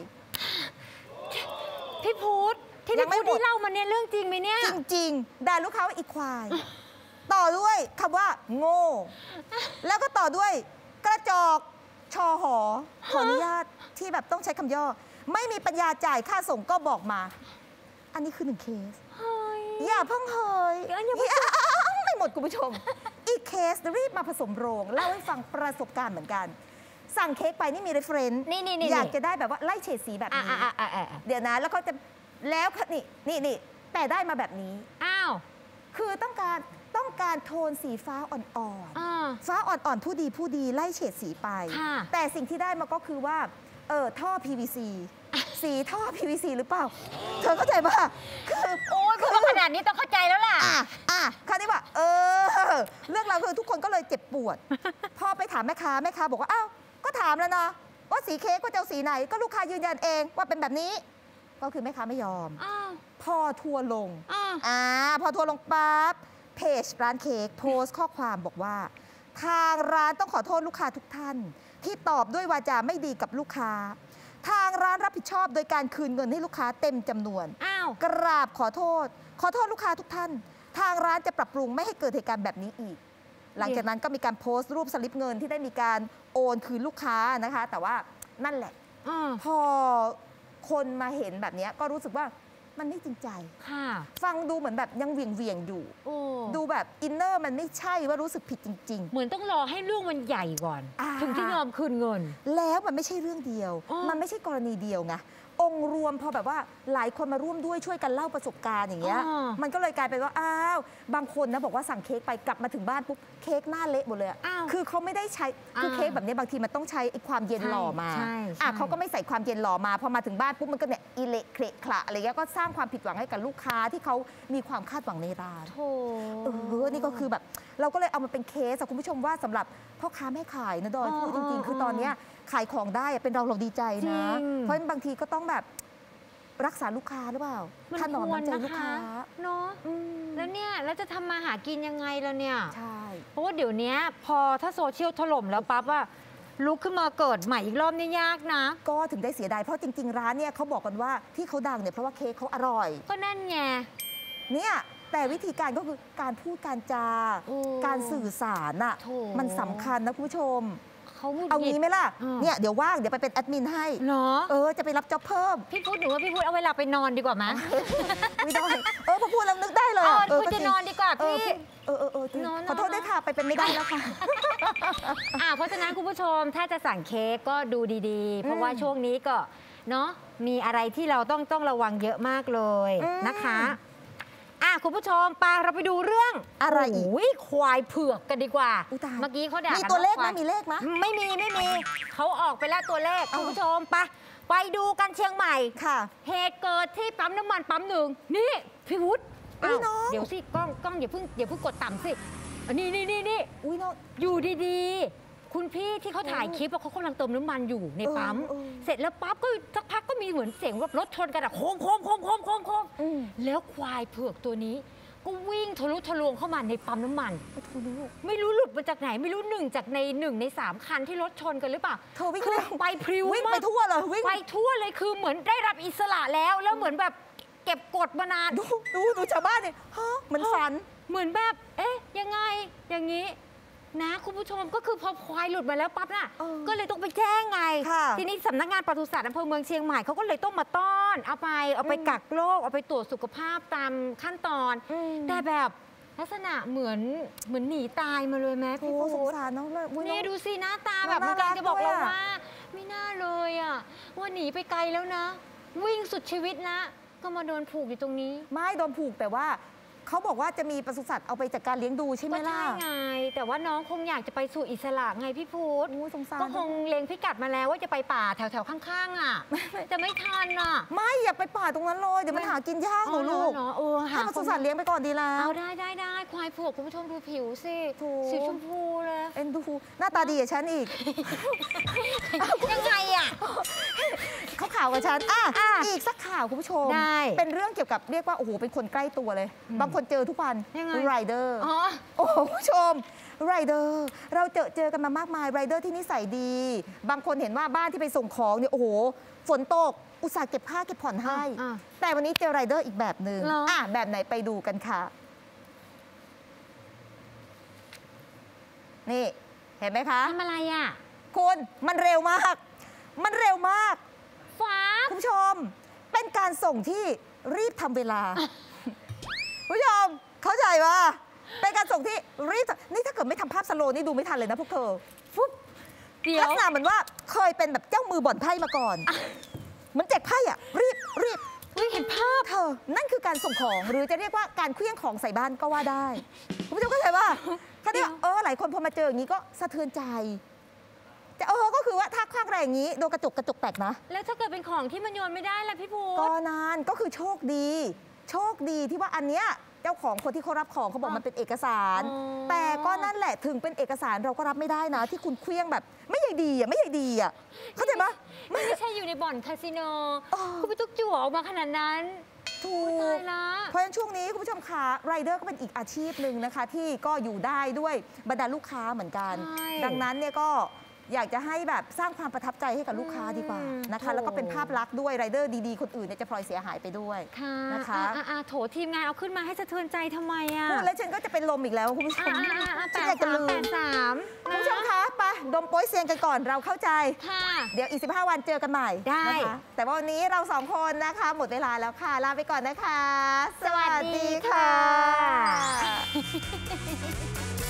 พี่พูดที่พี่พูดที่เล่ามาเนี่ยเรื่องจริงไหมเนี่ยจริงๆด่าลูกค้าว่าอีควายต่อด้วยคำว่าโง่แล้วก็ต่อด้วยกระจอกชอหอขออนุญาตที่แบบต้องใช้คำย่อไม่มีปัญญาจ่ายค่าส่งก็บอกมาอันนี้คือหนึ่งเคสอย่าเพิ่งเฮยไม่หมดคุณผู้ชมอีกเคสรีบมาผสมโรงเล่าให้ฟังประสบการณ์เหมือนกันสั่งเค้กไปนี่มีเรฟเฟรนซ์อยากจะได้แบบว่าไล่เฉดสีแบบนี้เดี๋ยวนะแล้วเขาจะแล้วนี่นี่นี่แต่ได้มาแบบนี้อ้าวคือต้องการต้องการโทนสีฟ้าอ่อนๆฟ้าอ่อนๆผู้ดีผู้ดีไล่เฉดสีไปแต่สิ่งที่ได้มาก็คือว่าเออท่อ พี วี ซี สีท่อ พี วี ซี หรือเปล่าเธอเข้าใจป่ะคือโอ้ยพูดขนาดนี้ต้องเข้าใจแล้วล่ะอ่ะอ่ะคราวนี้ว่าเออเรื่องราวคือทุกคนก็เลยเจ็บปวดพอไปถามแม่ค้าแม่ค้าบอกว่าอ้าวก็ถามแล้วนะว่าสีเค้กว่าจะเอาสีไหนก็ลูกค้ายืนยันเองว่าเป็นแบบนี้ก็คือแม่ค้าไม่ยอมพอทัวร์ลงอ่าพอทัวร์ลงปั๊บเพจร้านเค้กโพสต์ข้อความบอกว่าทางร้านต้องขอโทษลูกค้าทุกท่านที่ตอบด้วยวาจาไม่ดีกับลูกค้าทางร้านรับผิดชอบโดยการคืนเงินให้ลูกค้าเต็มจำนวนกราบขอโทษขอโทษลูกค้าทุกท่านทางร้านจะปรับปรุงไม่ให้เกิดเหตุการณ์แบบนี้อีกหลังจากนั้นก็มีการโพสต์รูปสลิปเงินที่ได้มีการโอนคืนลูกค้านะคะแต่ว่านั่นแหละพอคนมาเห็นแบบนี้ก็รู้สึกว่ามันไม่จริงใจฟังดูเหมือนแบบยังเวียงเวียงอยู่ดูแบบอินเนอร์มันไม่ใช่ว่ารู้สึกผิดจริงๆเหมือนต้องรอให้เรื่องมันใหญ่ก่อนถึงจะยอมคืนเงินแล้วมันไม่ใช่เรื่องเดียวมันไม่ใช่กรณีเดียวไงองค์รวมพอแบบว่าหลายคนมาร่วมด้วยช่วยกันเล่าประสบการณ์อย่างเงี้ยมันก็เลยกลายเป็นว่าอ้าวบางคนนะบอกว่าสั่งเค้กไปกลับมาถึงบ้านปุ๊บเค้กหน้าเละหมดเลยคือเขาไม่ได้ใช้คือเค้กแบบนี้บางทีมันต้องใช้ความเย็นหล่อมาอ่ะเขาก็ไม่ใส่ความเย็นหล่อมาพอมาถึงบ้านปุ๊บมันก็เนี่ยอิเละเคละคละอะไรเงี้ยก็สร้างความผิดหวังให้กับลูกค้าที่เขามีความคาดหวังในร้านเออนี่ก็คือแบบเราก็เลยเอามาเป็นเคสคุณผู้ชมว่าสำหรับพ่อค้าแม่ขายนะดอยพูดจริงๆคือตอนนี้ขายของได้เป็นเราเราดีใจนะเพราะบางทีก็ต้องแบบรักษาลูกค้าหรือเปล่าถนอมน้ำใจลูกค้าเนาะแล้วเนี่ยแล้วจะทำมาหากินยังไงล่ะเนี่ยใช่เพราะว่าเดี๋ยวนี้พอถ้าโซเชียลถล่มแล้วปั๊บว่าลุกขึ้นมาเกิดใหม่อีกรอบนี่ยากนะก็ถึงได้เสียดายเพราะจริงๆร้านเนี่ยเขาบอกกันว่าที่เขาดังเนี่ยเพราะว่าเค้กเขาอร่อยก็นั่นไงเนี่ยแต่วิธีการก็คือการพูดการจาการสื่อสารอ่ะมันสำคัญนะคุณผู้ชมเอางี้ไหมล่ะเนี่ยเดี๋ยวว่างเดี๋ยวไปเป็นแอดมินให้เนาะเออจะไปรับจ็อบเพิ่มพี่พูดหนูว่าพี่พูดเอาเวลาไปนอนดีกว่าไหมไม่ได้เออพอพูดแล้วนึกได้เลยเออคุณจะนอนดีกว่าพี่เออเออเออขอโทษด้วยค่ะไปเป็นไม่ได้แล้วค่ะอ่าเพราะฉะนั้นคุณผู้ชมถ้าจะสั่งเค้กก็ดูดีๆเพราะว่าช่วงนี้ก็เนาะมีอะไรที่เราต้องต้องระวังเยอะมากเลยนะคะอ่ะคุณผู้ชมไปเราไปดูเรื่องอะไรอีกควายเผือกกันดีกว่าเมื่อกี้เขาด่ามีตัวเลขไหมมีเลขไหมไม่มีไม่มีเขาออกไปแล้วตัวเลขคุณผู้ชมไปไปดูกันเชียงใหม่ค่ะเหตุเกิดที่ปั๊มน้ำมันปั๊มหนึ่งนี่พี่วุฒิเดี๋ยวสิกล้องกล้องอย่าเพิ่งอย่าเพิ่งกดต่ำสินี่นี่นี่นี่อุ้ยน้องอยู่ดีคุณพี่ที่เขาถ่ายคลิปว่าเขากำลังเติมน้ำมันอยู่ในปั๊มเสร็จแล้วปั๊บก็สักพักก็มีเหมือนเสียงรถชนกันอะโค้งโค้งโค้งโค้งโค้งโค้งแล้วควายเผือกตัวนี้ก็วิ่งทะลุทะลวงเข้ามาในปั๊มน้ำมันไม่รู้หลุดมาจากไหนไม่รู้หนึ่งจากในหนึ่งในสามคันที่รถชนกันหรือเปล่าเธอวิ่งไปพริ้ววิ่งไปทั่วเลยวิ่งไปทั่วเลยคือเหมือนได้รับอิสระแล้วแล้วเหมือนแบบเก็บกดมานานดูดูดูชาวบ้านเนี่ยฮะเหมือนฝันเหมือนแบบเอ๊ะยังไงอย่างนี้นะคุณผู้ชมก็คือพอควายหลุดมาแล้วปั๊บน่ะก็เลยต้องไปแจ้งไงทีนี้สำนักงานปศุสัตว์อำเภอเมืองเชียงใหม่เขาก็เลยต้องมาต้อนเอาไปเอาไปกักโรคเอาไปตรวจสุขภาพตามขั้นตอนแต่แบบลักษณะเหมือนเหมือนหนีตายมาเลยแม่พี่พูดสงสารน้องเลยนี่ดูสิหน้าตาแบบมันกำลังจะบอกเราว่าไม่น่าเลยอ่ะว่าหนีไปไกลแล้วนะวิ่งสุดชีวิตนะก็มาโดนผูกอยู่ตรงนี้ไม่โดนผูกแต่ว่าเขาบอกว่าจะมีปศุสัตว์เอาไปจัดการเลี้ยงดูใช่ไหมล่ะก็ใช่ไงแต่ว่าน้องคงอยากจะไปสู่อิสระไงพี่พูดก็คงเล็งพิกัดมาแล้วว่าจะไปป่าแถวๆข้างๆอ่ะจะไม่ทันอ่ะไม่อย่าไปป่าตรงนั้นเลยเดี๋ยวมันหากินยากหนูลูกให้ปศุสัตว์เลี้ยงไปก่อนดีแล้วเอาได้ได้ได้ควายผูกคุณผู้ชมดูผิวสิสีชมพูเลยเอ็นดูหน้าตาดีกว่าฉันอีกยังไงอ่ะเขาข่าวกับฉันอ่ะอีกสักข่าวคุณผู้ชมเป็นเรื่องเกี่ยวกับเรียกว่าโอ้โหเป็นคนใกล้ตัวเลยบางคนเจอทุกวันไรเดอร์โอ้โหผู้ชมไรเดอร์เราเจอเจอกันมามากมายไรเดอร์ที่นิสัยดีบางคนเห็นว่าบ้านที่ไปส่งของเนี่ยโอ้โหฝนตกอุตส่าห์เก็บค่าเก็บผ่อนให้แต่วันนี้เจอไรเดอร์อีกแบบหนึ่งอ่ะแบบไหนไปดูกันค่ะนี่เห็นไหมคะทำอะไรอ่ะคุณมันเร็วมากมันเร็วมากฟ้าคุณผู้ชมเป็นการส่งที่รีบทำเวลาผู้ชมเข้าใจว่าเป็นการส่งที่รีบนี่ถ้าเกิดไม่ทำภาพสโลว์นี่ดูไม่ทันเลยนะพวกเธอฟุ๊บลักษณะเหมือนว่าเคยเป็นแบบเจ้ามือบ่อนไพ่มาก่อนเหมือนแจกไพ่อ่ะรีบรีบเห็นภาพเธอนั่นคือการส่งของหรือจะเรียกว่าการเคลื่อนของใส่บ้านก็ว่าได้คุณผู้ชมเข้าใจว่าเขาเนี่ยเออหลายคนพอมาเจออย่างนี้ก็สะเทือนใจแต่เออก็คือว่าถ้าคว้างแรงอย่างนี้โดนกระจกกระจกแตกนะแล้วถ้าเกิดเป็นของที่มันโยนไม่ได้ล่ะพี่ภูก็นานก็คือโชคดีโชคดีที่ว่าอันเนี้ยเจ้าของคนที่เขารับของเขาบอกมันเป็นเอกสารแต่ก็นั่นแหละถึงเป็นเอกสารเราก็รับไม่ได้นะที่คุณเคลี้ยงแบบไม่ใช่ดีอ่ะไม่ใช่ดีอ่ะเข้าใจปะไม่ใช่อยู่ในบ่อนคาสิโนคุณไปตุกจั่วออกมาขนาดนั้นถูกเพราะฉะนั้นช่วงนี้คุณผู้ชมคะไรเดอร์ก็เป็นอีกอาชีพหนึ่งนะคะที่ก็อยู่ได้ด้วยบรรดาลูกค้าเหมือนกันดังนั้นเนี่ยก็อยากจะให้แบบสร้างความประทับใจให้กับลูกค้าดีกว่านะคะแล้วก็เป็นภาพลักษณ์ด้วยไรเดอร์ดีๆคนอื่นเนี่ยจะพลอยเสียหายไปด้วยนะคะโถทีมงานเอาขึ้นมาให้สะเทือนใจทำไมอ่ะพูดแล้วฉันก็จะเป็นลมอีกแล้วคุณผู้ชมฉันอยากจะลืมแปดสามคุณผู้ชมคะไปดมโป๊ยเซียนกันก่อนเราเข้าใจเดี๋ยวอีกสิบห้าวันเจอกันใหม่ได้แต่ว่าวันนี้เราสองคนนะคะหมดเวลาแล้วค่ะลาไปก่อนนะคะสวัสดีค่ะ